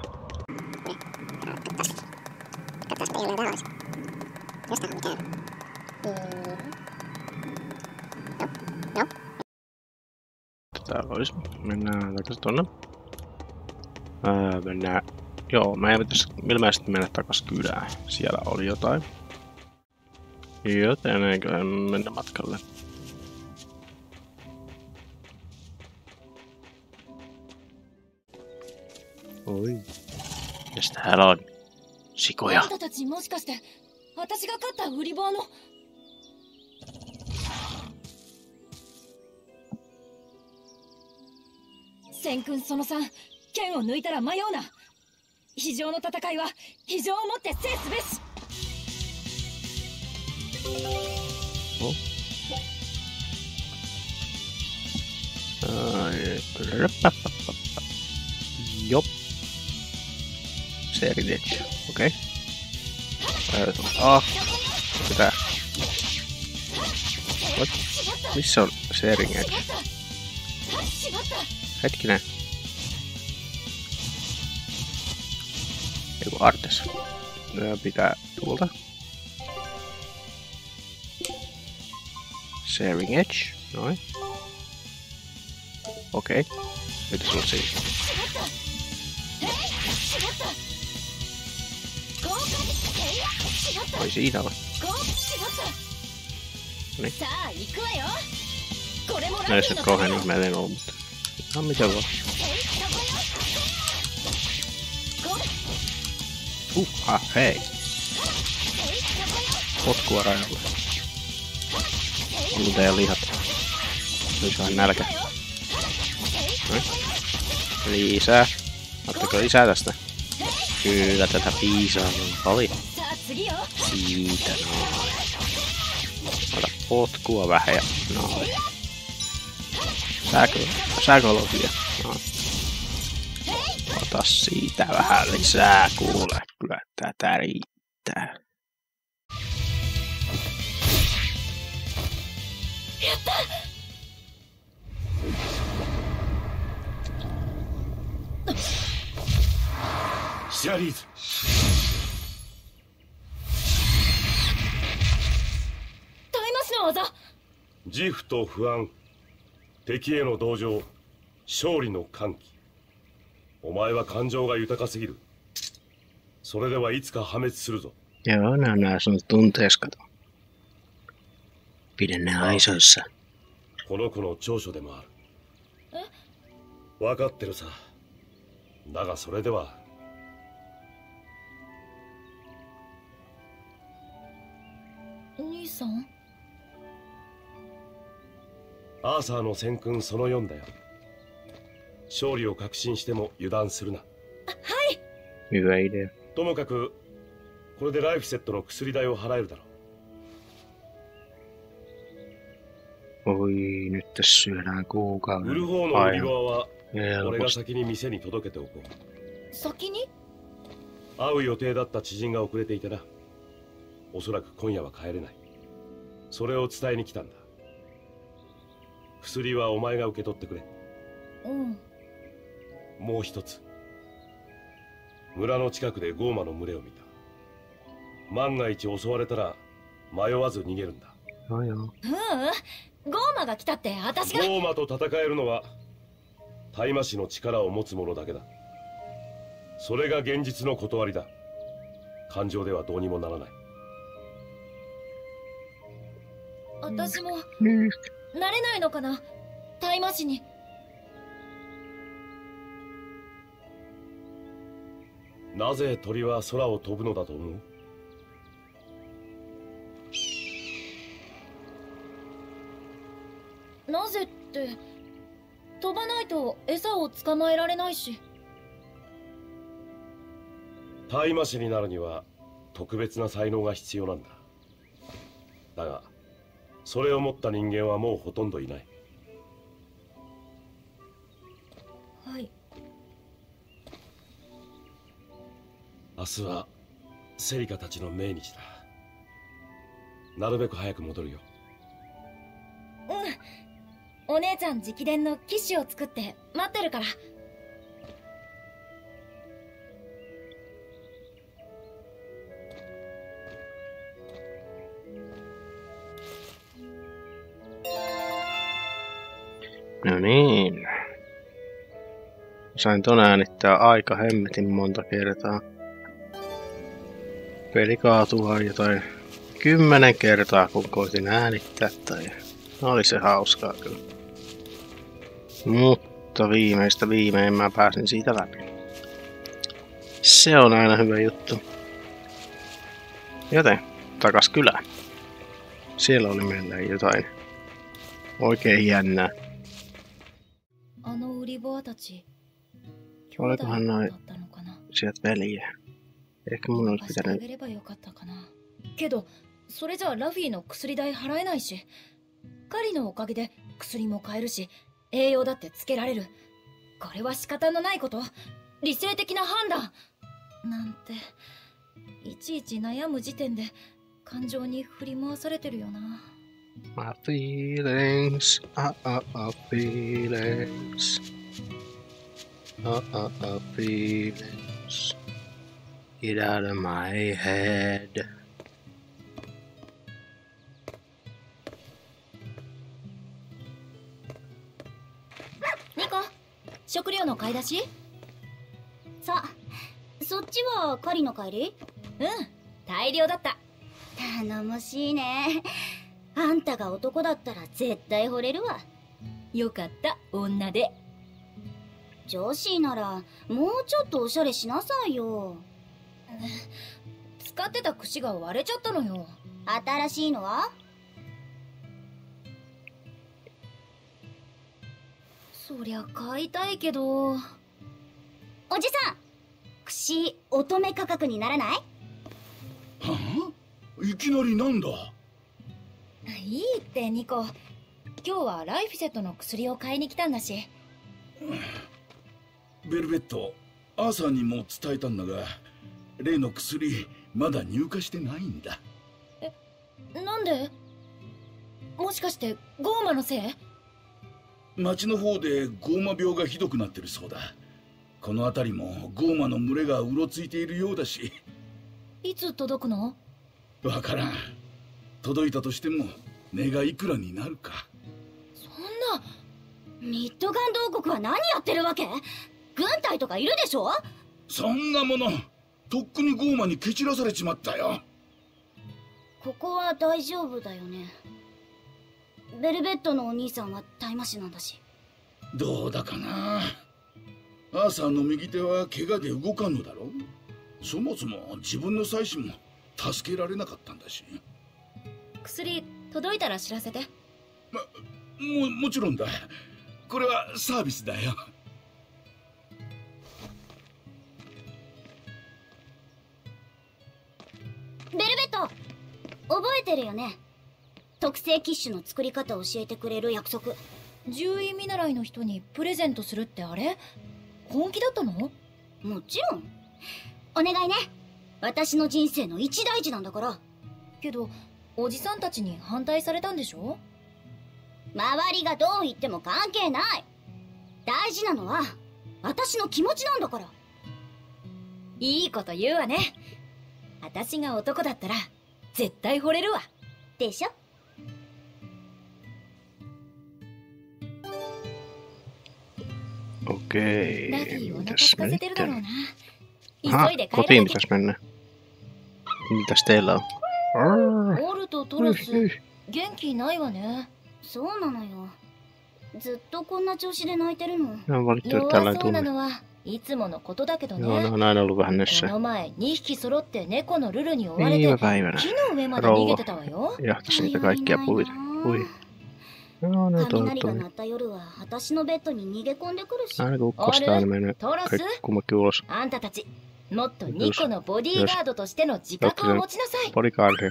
Täällä olis. Mennään takaisin tonne. Ää, mennään. Joo, mä en pitäis ilmeisesti mennä takas kylään. Siellä oli jotain. Joten eiköhän mennä matkalle. Oi. Mitäs täällä on? Sikoja. 千君そのさん、剣を抜いたら迷うな。非常の戦いは非常をもって制すべし。 お。あー、ラッパッパッパッパ。よっ。セーリデッチ。オッケー。あ、mitä? What? Missä on Sharing Edge? Hetkinen. Eiku Artes. Pitää tuolta. Sharing Edge. Noin. Okei. Okay. Mitä sulla siinä? Oi siinä on. Noniin. No ei se kauhean ihmeellinen ollut, mutta... No mitä vaan. Uh, ah, hei. Potkua rajalle. Onko teidän lihat? Olisi vähän nälkä. Noin. Lisää. Ottako lisää tästä? Kyllä tätä piisaa on paljon. Siitä noin. Ota potkua vähän ja noin. Sääkologia. Noin. Ota siitä vähän lisää, kuule. Kyllä tätä riittää. シャリーズ技。 自負と不安、敵への同情、勝利の歓喜。お前は感情が豊かすぎる。それではいつか破滅するぞ。 Joo, nämä on nämä sun tunteessa, kato. Pidä ne aisoissa. この子の長所でもある。え？分かってるさ。だがそれでは。 兄さん？ アーサーの戦訓そのよんだよ。勝利を確信しても油断するな。 はい。 Hyvä idea. ともかくこれでライフセットの薬代を払えるだろう。 Oi, nyt tässä syödään kuukauden. 売る方の売り場は俺が先に店に届けておこう。 先に？ 会う予定だった知人が遅れていてな。おそらく今夜は帰れない。それを伝えに来たんだ。薬はお前が受け取ってくれ。 うん。 もう一つ。村の近くでゴーマの群れを見た。万が一襲われたら迷わず逃げるんだ。 ううん。 ゴーマが来たって私が。 ゴーマと戦えるのは大麻師の力を持つ者だけだ。それが現実の断りだ。感情ではどうにもならない。 私もなれないのかな、大麻師に。 なぜ鳥は空を飛ぶのだと思う？ なぜって飛ばないと餌を捕まえられないし。 大麻師になるには特別な才能が必要なんだ。だがそれを持った人間はもうほとんどいない。 はい。 明日はセリカたちの命日だ。なるべく早く戻るよ。 うん。お姉ちゃん直伝のキッシュを作って待ってるから。 No niin. Sain ton äänittää aika hemmetin monta kertaa. Peli kaatuu jotain kymmenen kertaa, kun koitin äänittää tai... No oli se hauskaa kyllä. Mutta viimeistä viimein mä pääsin siitä läpi. Se on aina hyvä juttu. Joten, takas kylään. Siellä oli meillä jotain oikein jännää. Olikohan noin sieltä veljiä? Ehkä mun olisi pitänyt... けど、それじゃラフィーの薬代払えないし、カリのおかげで薬も買えるし、栄養だってつけられる。これは仕方のないこと。理性的な判断。なんて、いちいち悩む時点で感情に振り回されてるよな。 My feelings, uh, uh, uh, feelings, uh, uh, uh, feelings, get out of my head. ニコ、食料の買い出し？ さ、そっちは狩りの帰り？ うん、大量だった。 頼もしいね。あんたが男だったら絶対惚れるわ。 よかった、女で。 女子ならもうちょっとおしゃれしなさいよ。 使ってた串が割れちゃったのよ。 新しいのは？ そりゃ買いたいけど。おじさん、串乙女価格にならない？ はあ？いきなりなんだ？ いいってニコ、今日はライフセットの薬を買いに来たんだし。 ベルベット、アーサーにも伝えたんだが、例の薬まだ入荷してないんだ。 え、なんで？もしかしてゴーマのせい？ 町の方でゴーマ病がひどくなってるそうだ。この辺りもゴーマの群れがうろついているようだし。 いつ届くの？ わからん。届いたとしても値がいくらになるか。 そんな、ミッドガンド王国は何やってるわけ？軍隊とかいるでしょ？ そんなものとっくにゴーマに蹴散らされちまったよ。 ここは大丈夫だよね。ベルベットのお兄さんは大麻師なんだし。 どうだかな。アーサーの右手は怪我で動かんのだろう。そもそも自分の妻子も助けられなかったんだし。 薬届いたら知らせて。 ま、も、もちろんだ。これはサービスだよ。 ベルベット、覚えてるよね？特製キッシュの作り方を教えてくれる約束。 獣医見習いの人にプレゼントするってあれ？本気だったの？ もちろん。お願いね。私の人生の一大事なんだから。 けどおじさんたちに反対されたんでしょ？ 周りがどう言っても関係ない。大事なのは私の気持ちなんだから。 いいこと言うわね。私が男だったら絶対惚れるわ。 でしょ？ Okei, ラフィーお腹 mitäs 空か me せて nyt るだろう on? な。 Aha, 急いで帰 kotiin らなきゃ。 pitäis mennä. Mitäs teillä on? オルとトロス、元気ないわね。 そうなのよ。ずっとこんな調子で泣いてるの。 Ne on valittanut 弱 tällainen そうな tunne. のはいつものことだけどね。 Joo, ne on aina ollut vähän こ nössä. の前にひき揃って猫のルルに追われて Viime päivänä 木の上まで逃げてたわよ。 jahtasi niitä kaikkia puita. Puita. Joo, ne 雷が toivottavasti. 鳴った夜は私のベッドに逃げ込んでくるし。 Aina kun ukkosta aina mennyt トロス、 kaikki kummakin ulos. あんたたちもっとニコのボディーガードとしての自覚を持ちなさい。 Bodyguard.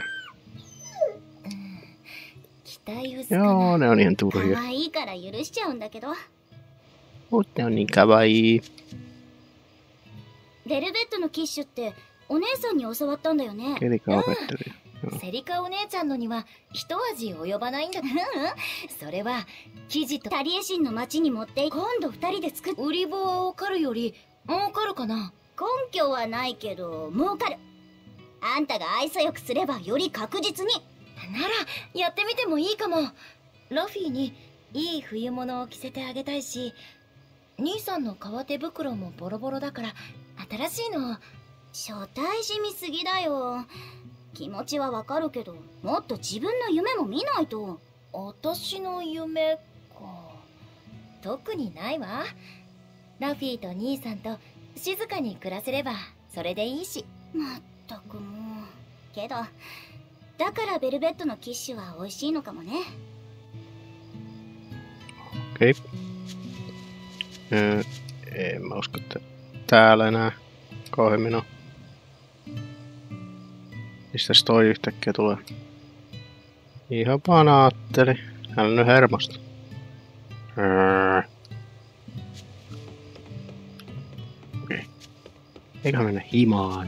期待薄かな。 Joo, ne on ihan 可 turhia. 愛いから許しちゃうんだけど。 Mut ne on niin kawaii. ベルベットのキッシュってお姉さんに教わったんだよね。 Kelika opetteli. セリカお姉ちゃんのには一味及ばないんだけど、それは生地とタリエシンの町に持って今度二人で作っ売り棒を狩るより儲かるかな。 根拠はないけど儲かる。あんたが愛想よくすればより確実に。 ならやってみてもいいかも。ラフィーにいい冬物を着せてあげたいし、兄さんの革手袋もボロボロだから新しいの。 初対じみすぎだよ。気持ちはわかるけど、もっと自分の夢も見ないと。 私の夢か。特にないわ。ラフィーと兄さんと静かに暮らせればそれでいいし。 まったくもう。けどだからベルベットのキッシュは美味しいのかもね。 Okei. Öö, en mä usko, että täällä enää kauemmin on. Mistäs toi yhtäkkiä tulee? Ihan vaan aattelin. Hän on nyt hermosta. Öö. Okei. Eiköhän mennä himaan.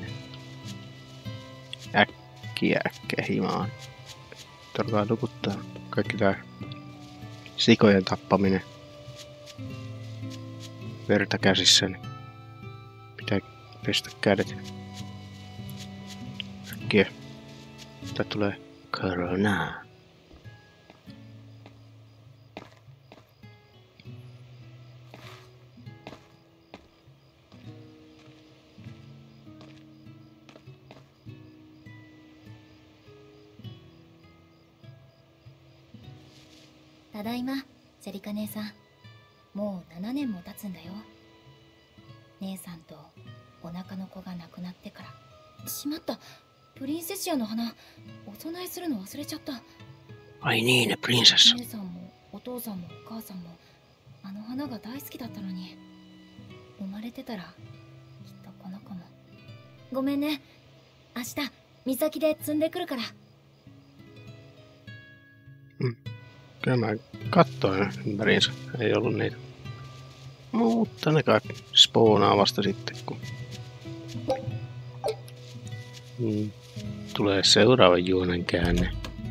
Äkkiä äkkiä himaan. Tarkaa nukuttaa kaikki tää sikojen tappaminen. Verta käsissäni. Pitää pestä kädet. Äkkiä. Tää tulee koronaa. Tadaima, セリカ姉さん。もうななねんも経つんだよ。姉さんとお腹の子が亡くなってから。しまった。プリンセシアの花、お供えするの忘れちゃった。 Ai niin, ne prinsessa. 姉さんもお父さんもお母さんもあの花が大好きだったのに、生まれてたらきっとこの子も。ごめんね。明日岬で摘んでくるから。 Kyllä mä katsoin ympäriinsä. Ei ollut niitä. Mutta ne kai spoonaa vasta sitten, kun mm, tulee seuraava juonen käänne.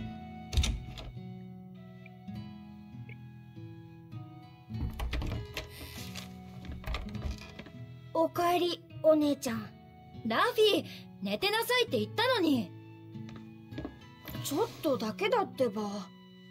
Okaeri, お姉ちゃん。 ラフィー、寝てなさいって言ったのに。 ちょっとだけだってば。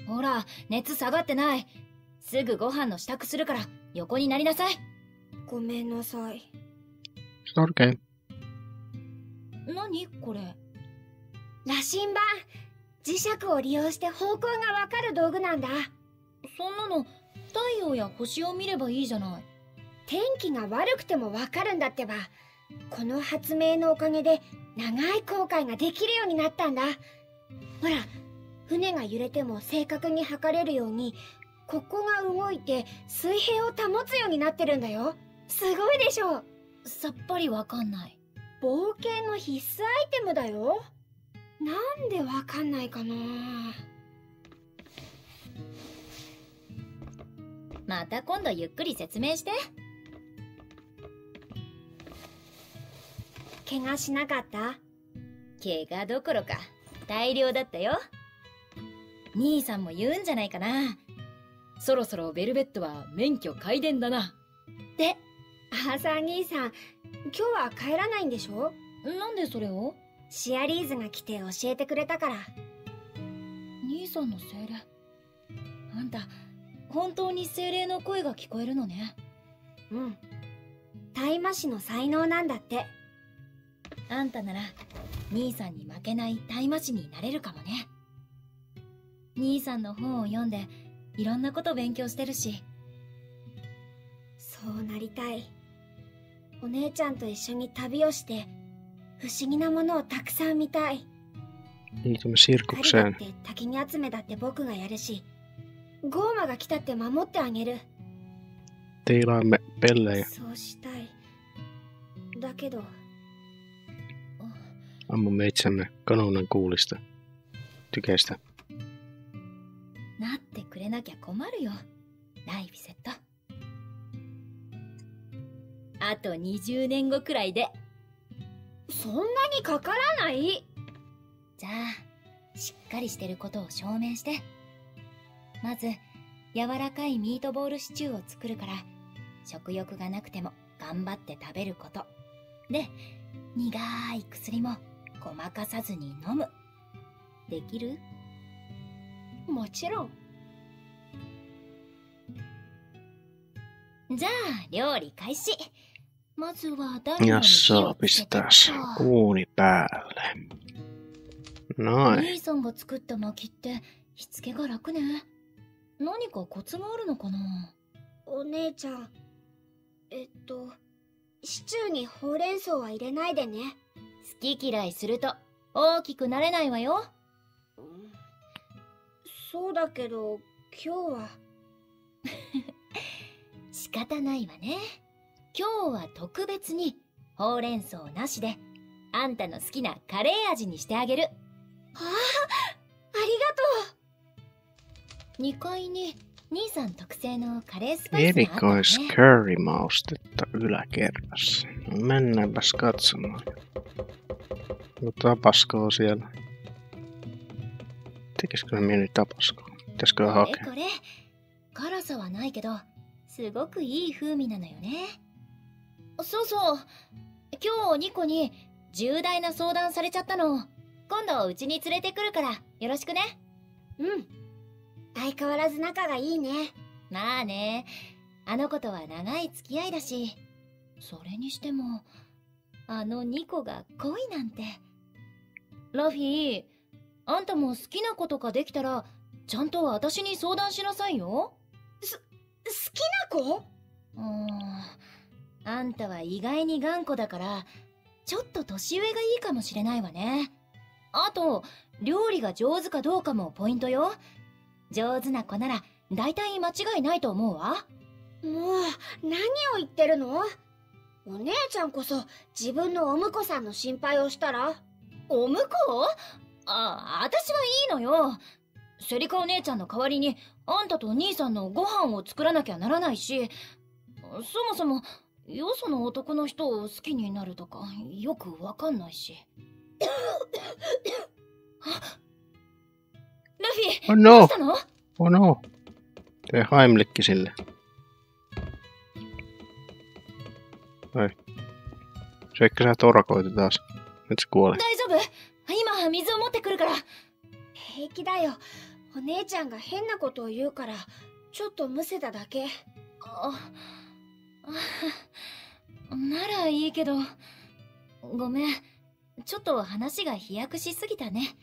ほら、熱下がってない。すぐご飯の支度するから横になりなさい。 ごめんなさい。 オッケー。 何これ？ 羅針盤。磁石を利用して方向がわかる道具なんだ。 そんなの太陽や星を見ればいいじゃない。 天気が悪くてもわかるんだってば。この発明のおかげで長い航海ができるようになったんだ。ほら、船が揺れても正確に測れるように、ここが動いて水平を保つようになってるんだよ。すごいでしょ。 さっぱりわかんない。 冒険の必須アイテムだよ。なんでわかんないかな。 また今度ゆっくり説明して。 怪我しなかった？ 怪我どころか大量だったよ。兄さんも言うんじゃないかな。そろそろベルベットは免許皆伝だな。 で、アーサー兄さん、今日は帰らないんでしょ？ なんでそれを？ シアリーズが来て教えてくれたから。 兄さんの精霊。あんた、本当に精霊の声が聞こえるのね。 うん。大魔師の才能なんだって。 あんたなら、兄さんに負けない大魔師になれるかもね。兄さんの本を読んで、いろんなこと勉強してるし。 そうなりたい。お姉ちゃんと一緒に旅をして、不思議なものをたくさん見たい。 Liitymme sirkukseen. って滝に集めだって僕がやるし、ゴーマが来たって守ってあげる。 Tilaamme pellejä. そうしたい。だけど。 Ammumme itsemme kanunan kuulista. Tykeistä. なってくれなきゃ困るよ、ライビセット。あとにじゅうねんごくらいで。 そんなにかからない？ じゃあ、しっかりしてることを証明して。まず、柔らかいミートボールシチューを作るから、食欲がなくても頑張って食べること。で、苦い薬もごまかさずに飲む。できる？ もちろん。 じゃあ、料理開始。まずは誰に Jasso, pistäis uuni päälle. Noin. 兄さんが作った薪って火付けが楽ね。何かコツがあるのかな？ お姉ちゃん、えっと、シチューにほうれん草は入れないでね。 好き嫌いすると大きくなれないわよ。 うん、そうだけど、今日は。 仕方ないわね。今日は特別にほうれん草なしであんたの好きなカレー味にしてあげる。ああ、ありがとう。にかいに兄さん特製のカレースパイスがあったね。 Erikois-currymaustetta yläkerrassa. No mennäänpäs katsomaan. Joku tapaskoa siellä. Tekisikö ne mieli tapaskoa? Pitäisikö hakea? これこれ。辛さはないけど、すごくいい風味なのよね。そうそう。今日ニコに重大な相談されちゃったの。今度うちに連れてくるからよろしくね。 うん。相変わらず仲がいいね。 まあね。あの子とは長い付き合いだし。それにしても、あのニコが恋なんて。ラフィー、あんたも好きな子とかできたら、ちゃんと私に相談しなさいよ。 す、好きな子？ うーん。あんたは意外に頑固だから、ちょっと年上がいいかもしれないわね。あと、料理が上手かどうかもポイントよ。上手な子なら、大体間違いないと思うわ。 もう、何を言ってるの？お姉ちゃんこそ、自分のお婿さんの心配をしたら。 お婿？あ、私はいいのよ。セリカお姉ちゃんの代わりに、あんたと兄さんのご飯を作らなきゃならないし、そもそも、よその男の人を好きになるとか、よくわかんないし。ルフィ、 oh no. どうしたの？ Oh no. Tee Heimlikki sille. Oi. Söikö sä torakoita taas? Nyt se kuolee. 大丈夫？今水を持ってくるから。 平気だよ。 お姉ちゃんが変なことを言うから、ちょっとむせただけ。 あ、あ、ならいいけど、ごめん。ちょっと話が飛躍しすぎたね。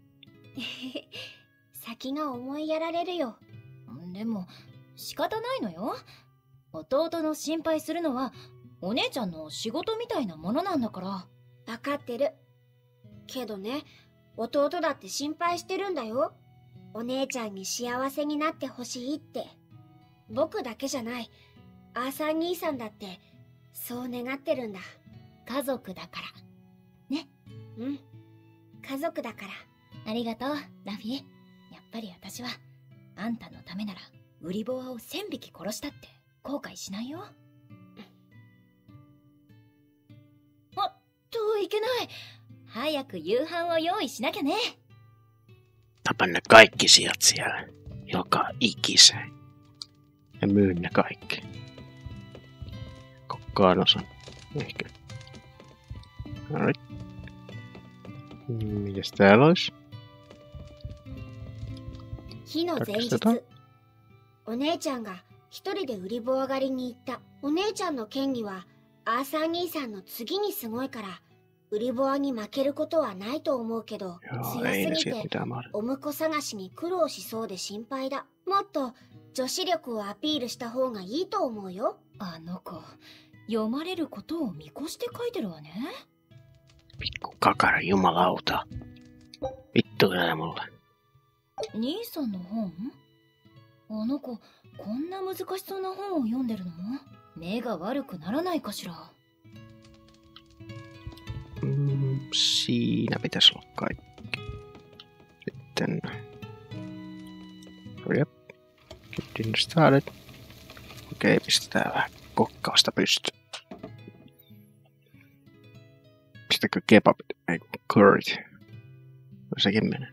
先が思いやられるよ。 でも、仕方ないのよ。弟の心配するのは、お姉ちゃんの仕事みたいなものなんだから。 わかってる。けどね、弟だって心配してるんだよ。お姉ちゃんに幸せになってほしいって。僕だけじゃない。アーサー兄さんだって、そう願ってるんだ。 家族だから。ね。 うん。家族だから。 ありがとう、ラフィ。やっぱり私は、あんたのためなら、ウリボアを千匹殺したって後悔しないよ。あっと、いけない。早く夕飯を用意しなきゃね。 Tapan ne kaikki sieltä siellä. Joka ikisen. Ja myyn ne kaikki. Kokkaan osan. Ehkä. Alright. Mitäs täällä olisi? 日の前日、お姉ちゃんが一人で売り棒上がりに行った。お姉ちゃんの剣技はアーサー兄さんの次にすごいから、売り棒に負けることはないと思うけど、強すぎてお婿探しに苦労しそうで心配だ。もっと女子力をアピールした方がいいと思うよ。 あの子、読まれることを見越して書いてるわね。 Pikku kakara, jumalauta. Vittu kyllä mulle. 兄さんの本？あの子、こんな難しそうな本を読んでるの？目が悪くならないかしら。 Mm, siinä pitäisi olla kaikki. Sitten... Yep. Getting started. Okei, pistetään vähän kokkausta pystyyn. Pistäkö kebabit? Ei kun curryt. Voi sekin mennä.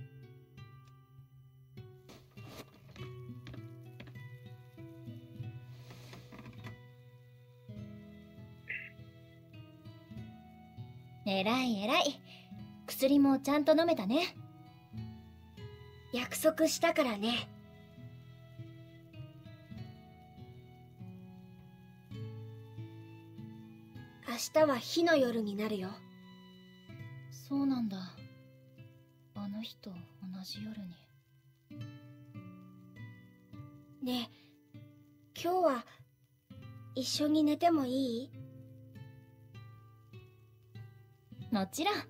えらいえらい。薬もちゃんと飲めたね。 約束したからね。明日は火の夜になるよ。 そうなんだ。あの日と同じ夜に。 ねえ、今日は一緒に寝てもいい？ もちろん。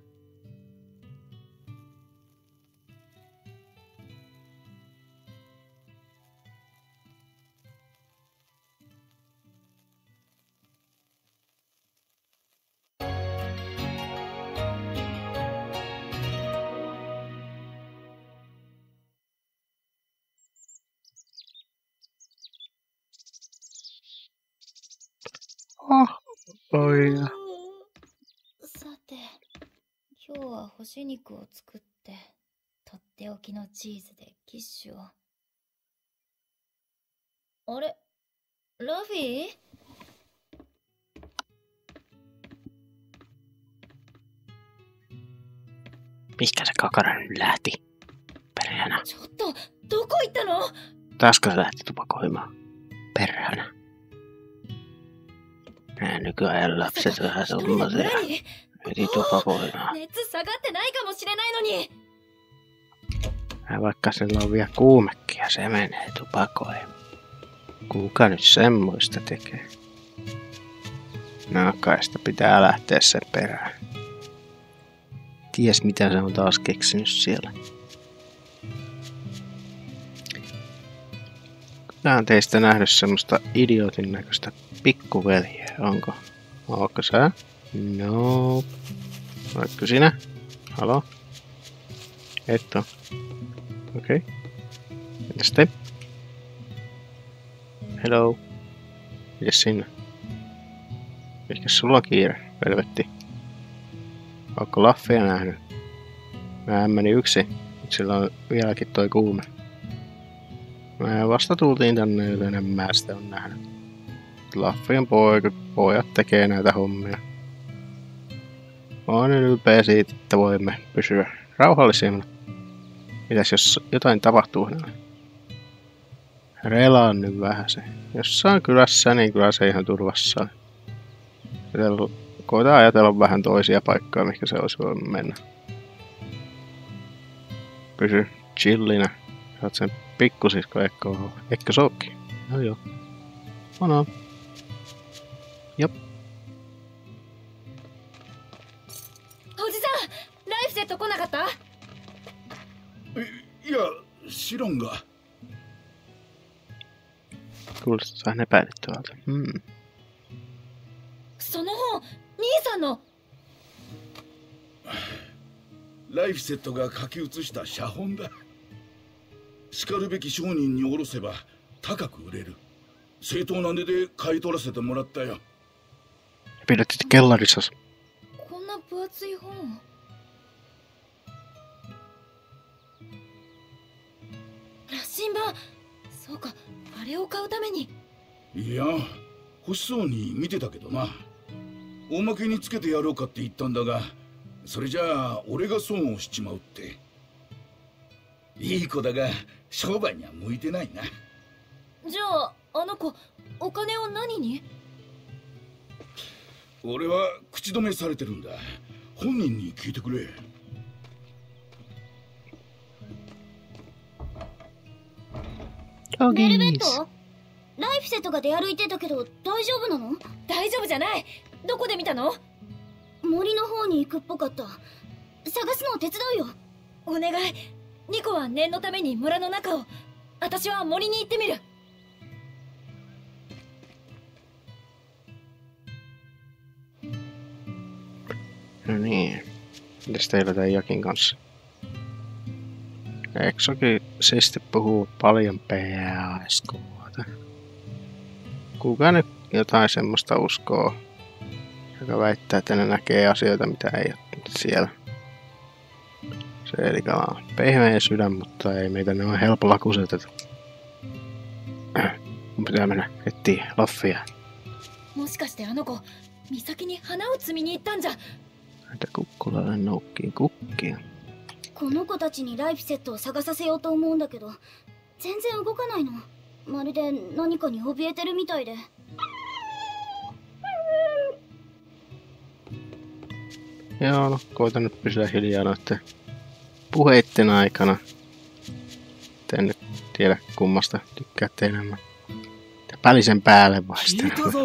あ、おいや。 さて、今日は干し肉を作って、とっておきのチーズでキッシュを。あれ？ラフィー？ Mihinkä se kakara nyt lähti? Perhana. ちょっと、どこ行ったの？ Taasko se lähti tupakoimaan? Perhana. Nää nykyajan lapset vähän tommosia. Heti tupakoimaan. 熱下がってないかもしれないのに。 Vaikka sillä on vielä kuumekin ja se menee tupakoimaan. Kuka nyt semmoista tekee? No kai sitä pitää lähteä sen perään. Ties mitä se on taas keksinyt siellä. Mä oon teistä nähnyt semmoista idiotin näköistä pikkuveljeä. Onko? Ootko sä? No. Oletko sinä? Halo? Et oo. Okei. Okay. Entäs te? Hello. Mites sinne? Mikäs sulla on kiire, velvetti? Ootko Laffia nähnyt? Mä meni yksin, mut sillä on vieläkin toi kuume. Mä vasta tultiin tänne, joten en mä sitä on nähnyt. Laffien poika, pojat tekee näitä hommia. Olen ylpeä siitä, että voimme pysyä rauhallisina. Mitäs jos jotain tapahtuu hänelle? Relaan nyt vähän se. Jossain kylässä, niin kyllä se ihan turvassa. Koitaan ajatella vähän toisia paikkoja, mikä se olisi voinut mennä. Pysy chillinä. Sä oot sen pikkusisko, eikö oo? Eikö se ookin? No joo. Ono. Jop. おじさん、ライフセット来なかった？ いや、知らんが。 Kuulostaa vähän epäilyttävältä. Hmm. その本、兄さんの。 ライフセットが書き写した写本だ。しかるべき商人に卸せば高く売れる。正当な値で買い取らせてもらったよ。 Pidätte kellarissa. こんな分厚い本。羅針盤。そうか、あれを買うために。 いや、欲しそうに見てたけどな。おまけにつけてやろうかって言ったんだが、それじゃあ俺が損をしちまうって。いい子だが商売には向いてないな。 じゃああの子お金を何に？ 俺は口止めされてるんだ。本人に聞いてくれ。 ベルベット？ライフセットが出歩いてたけど大丈夫なの？ 大丈夫じゃない。どこで見たの？ 森の方に行くっぽかった。探すのを手伝うよ。 お願い。ニコは念のために村の中を。私は森に行ってみる。 No niin. Mitäs teillä tää Jakin kanssa? Eksoki Sisti puhuu paljon P S K:ta. Kuka nyt jotain semmoista uskoo, joka väittää, että ne näkee asioita, mitä ei ole siellä. Se eli on pehmeä sydän, mutta ei meitä ne on helpolla kuseteta. Mun pitää mennä etsiä Loffia. もしかしてあの子、岬に花を摘みに行ったんじゃ。 Näitä kukkulalle noukkiin kukkia. この子たちにライフセットを探させようと思うんだけど、全然動かないの。まるで何かに怯えてるみたいで。 Joo, no koitan nyt pysyä hiljaa noitten puheitten aikana. En nyt tiedä kummasta tykkäätte enemmän. Ja pälisen päälle vasta.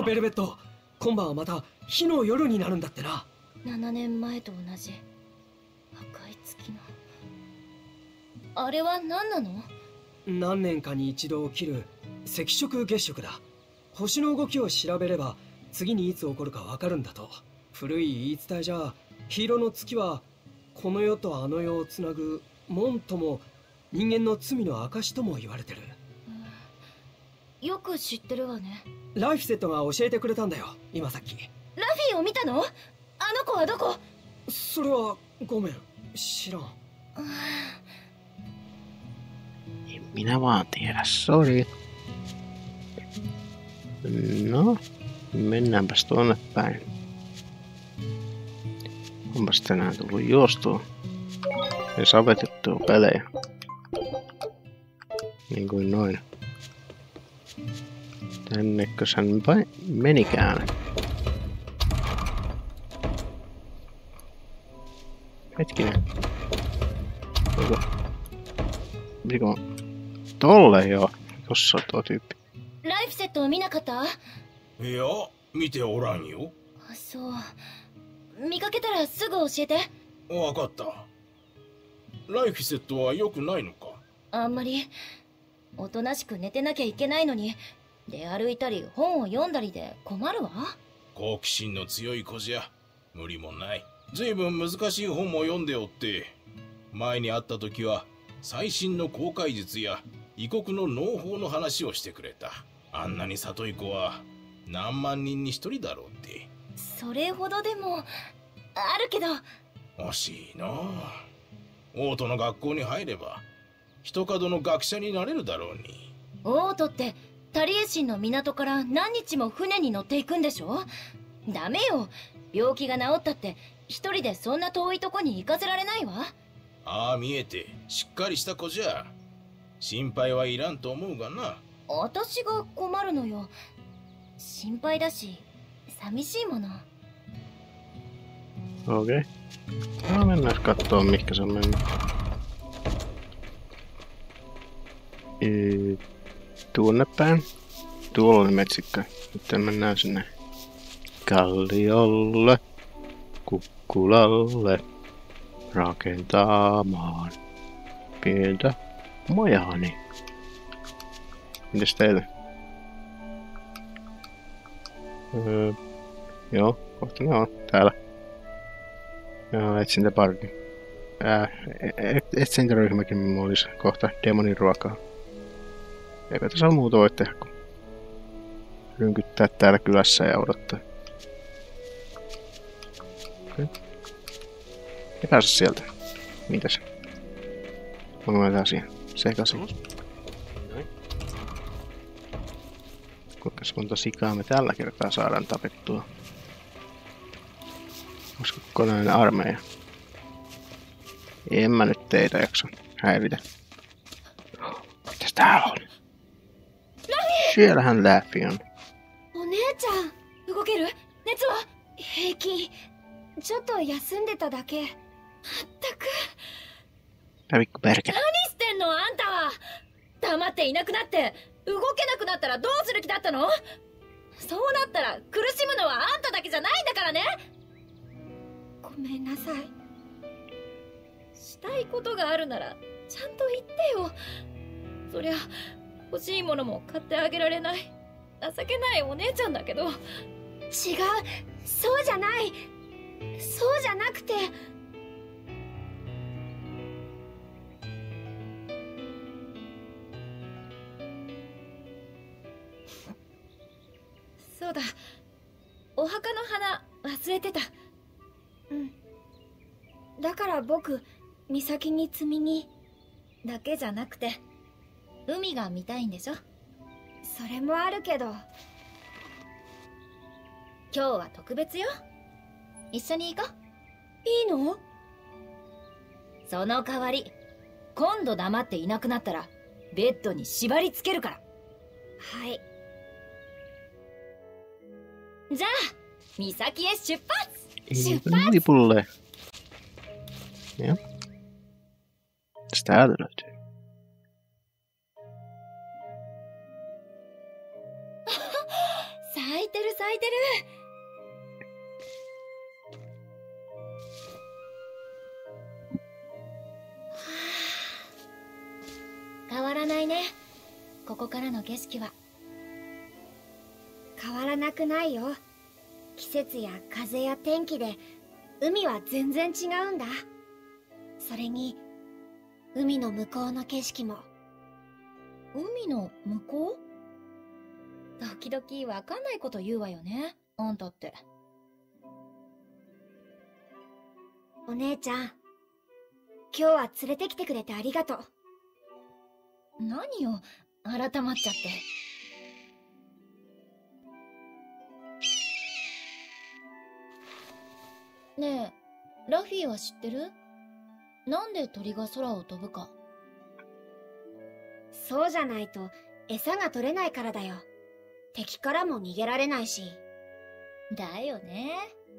ななねんまえと同じ赤い月のあれは何なの？ 何年かに一度起きる赤色月食だ。星の動きを調べれば次にいつ起こるかわかるんだと。古い言い伝えじゃ黄色の月はこの世とあの世をつなぐ門とも人間の罪の証とも言われてる。 よく知ってるわね。 ライフセットが教えてくれたんだよ、今さっき。 ラフィーを見たの？あの子はどこ？ それはごめん、知らん。 Minä vaan tiedä, sori. No, mennäänpäs tuonne päin. Onpas tänään tullut juostua. Ja savetettua pelejä. Niin kuin noin. Tännekös hän menikään? Hetkinen. Onko? Pitikö mä... Tolle joo. Tossa on tuo tyyppi. ライフセットを見なかった？ いや、見ておらんよ。 そう。見かけたらすぐ教えて。 わかった。ライフセットは良くないのか？ あんまり。おとなしく寝てなきゃいけないのに、出歩いたり本を読んだりで困るわ。 好奇心の強い子じゃ無理もない。ずいぶん難しい本も読んでおって、前に会った時は最新の航海術や異国の農法の話をしてくれた。あんなに里い子は何万人に一人だろうって。 それほどでもあるけど。 惜しいな。王都の学校に入れば一角の学者になれるだろうに。 王都ってタリエ神の港から何日も船に乗っていくんでしょ？ダメよ。病気が治ったって一人でそんな遠いとこに行かせられないわ。 ああ見えてしっかりした子じゃ。心配はいらんと思うがな。 私が困るのよ。心配だし寂しいもの。 Okei. No mennään kattoo mihinkä se on mennyt. Yy, tuonne päin. Tuolla oli metsikkä. Nyt mennään sinne kalliolle, kukkulalle, rakentamaan pientä majaani. Mites teille? Öö, joo, kohta ne on täällä. Joo, etsintäparki. Ää, etsintäryhmäkin mulla olisi kohta demonin ruokaa. Eipä tässä muuta voi tehdä kuin rynkyttää täällä kylässä ja odottaa. Okei. Ei pääse sieltä. Mitäs? Onko mä taas siihen sekaisin? Kuinka monta sikaa me tällä kertaa saadaan tapettua? Olisiko kokonainen armeija? En mä nyt teitä jaksa häiritä. Mitäs täällä on? Siellähän Läfi on. お姉ちゃん、動ける？熱は？平気。ちょっと休んでただけ。まったく。 Tää pikku perkele. 何してんのあんたは。黙っていなくなって動けなくなったらどうする気だったの？そうなったら苦しむのはあんただけじゃないんだからね。 ごめんなさい。 したいことがあるならちゃんと言ってよ。そりゃ欲しいものも買ってあげられない情けないお姉ちゃんだけど。違う、 そうじゃない。そうじゃなくて。 そうだ、お墓の花忘れてた。 うん。だから僕、岬に積みに。 だけじゃなくて海が見たいんでしょ。 それもあるけど。 今日は特別よ。一緒に行こう。 いいの？ その代わり今度黙っていなくなったらベッドに縛り付けるから。 はい。 じゃあ岬へ出発。 出発。Lipulle. Ja. Täältä löytyy. 咲いてる咲いてる。変わらないね、ここからの景色は。 変わらなくないよ。季節や風や天気で海は全然違うんだ。それに海の向こうの景色も。 海の向こう？時々わかんないこと言うわよね、あんたって。 お姉ちゃん、今日は連れてきてくれてありがとう。 何よ、改まっちゃって。ねえ、ラフィーは知ってる？なんで鳥が空を飛ぶか。 そうじゃないと餌が取れないからだよ。敵からも逃げられないし。 だよね。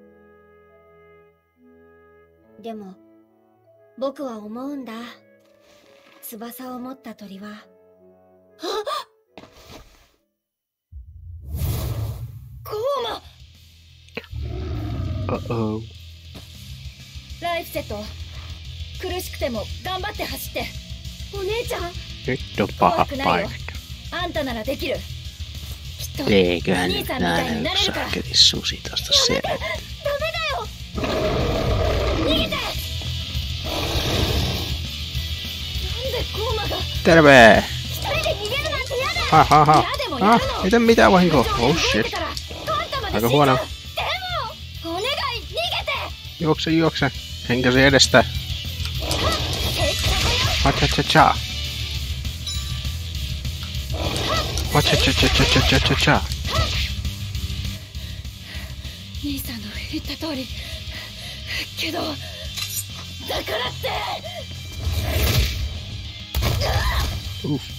でも僕は思うんだ。翼を持った鳥は。 あっ！ゴーマ！ Uh-oh. ライフセット、苦しくても頑張って走って。 お姉ちゃん、 怖くないよ。あんたならできる。きっとお Eiköhän 兄 nyt さんみたいにな näin れるから。 saakeli susi tosta selvä. ダメだよ。逃げて。なんでゴーマが Terve! 一人で逃げるなんて嫌だ。 Ha ha ha. 嫌でもや Ah, るの。 ei tää mitään vahinkoa. 情 Oh 報 shit. 持ってからカンタまで Aika 死ん huono. だ。でもお願い逃げて。 Juokse, juokse. Henkäsi edestä. わちゃちゃちゃ。わちゃちゃちゃちゃちゃちゃちゃちゃ。 兄さんの言った通り。けどだからって Uh.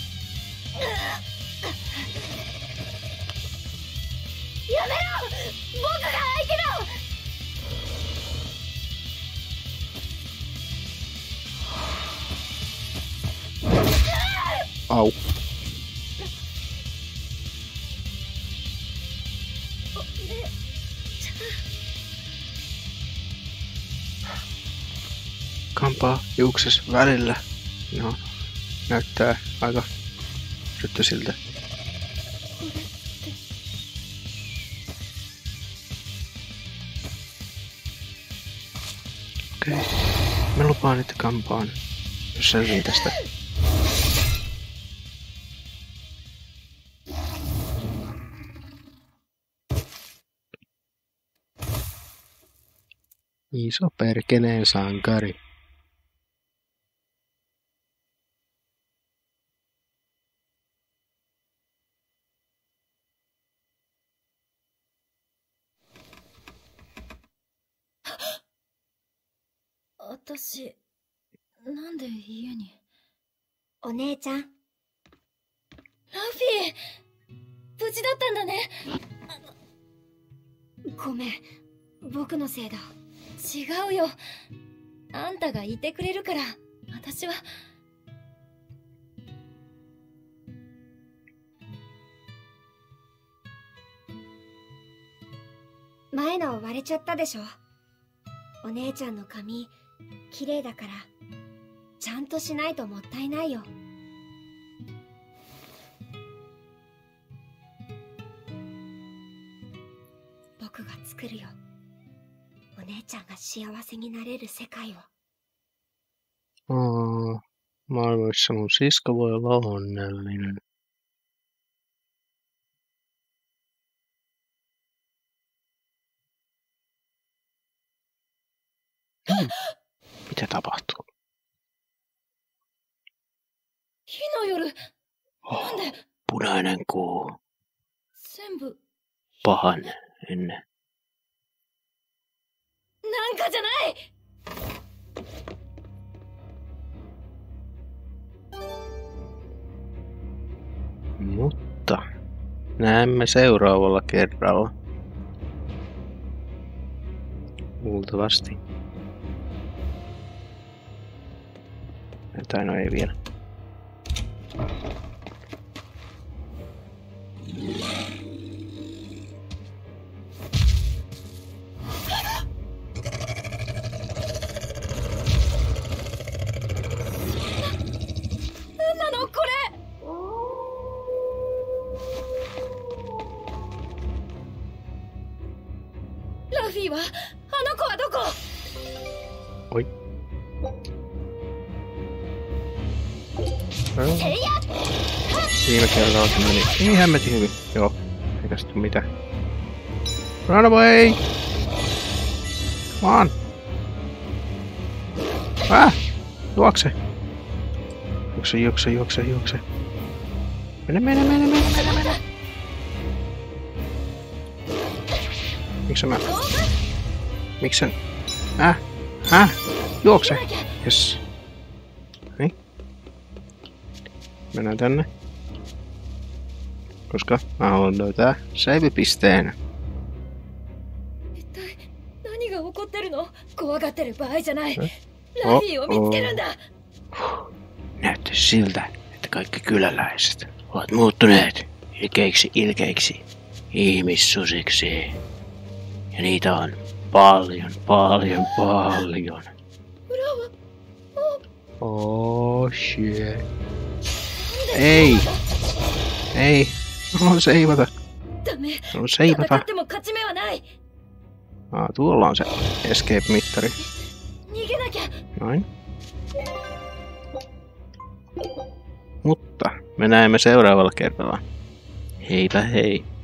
やめろ！僕が相手だ！ Au. Kampaa hiukses välillä. No, näyttää aika ryttysiltä. Okei. Okay. Mä lupaan, että kampaan, jos selviin tästä. Iso perkeleen sankari. Watashi, なんで家に？ お姉ちゃん。 ラフィー、無事だったんだね。 ごめん、僕のせいだ。 違うよ。あんたがいてくれるから、私は。 前の割れちゃったでしょ。お姉ちゃんの髪、綺麗だから、ちゃんとしないともったいないよ。僕が作るよ。お姉ちゃんが幸せになれる世界を。 Aa, maailmassa mun sisko voi olla onnellinen. Hmm. Mitä tapahtuu? Hinoyoru. Oh, punainen kuu. Senbu. Pahan ennen. なんかじゃない。 Mutta näemme seuraavalla kerralla. Luultavasti. Tai no ei vielä. Oi. Viime kerralla se meni niin hämmetin hyvin. Joo, eikä sit tuu mitään. Run away! Come on! Ah! Juokse! Juokse, juokse, juokse, juokse. Mene, mene, mene, mene, mene, mene! Miks mä... Miks sen... Äh? Häh? Juokse! Jes. Niin. Mennään tänne. Koska mä haluan löytää save-pisteen. 何が起こってるの？怖がってる場合じゃない。ラフィーを見つけるんだ。 Näyttää siltä, että kaikki kyläläiset ovat muuttuneet ilkeiksi ilkeiksi ihmissusiksi. Ja niitä on paljon, paljon, paljon. Oh shit. Ei! Ei! Haluan seivata. Haluan seivata. Ah, tuolla on se escape-mittari. Noin. Mutta me näemme seuraavalla kerralla. Heipä hei.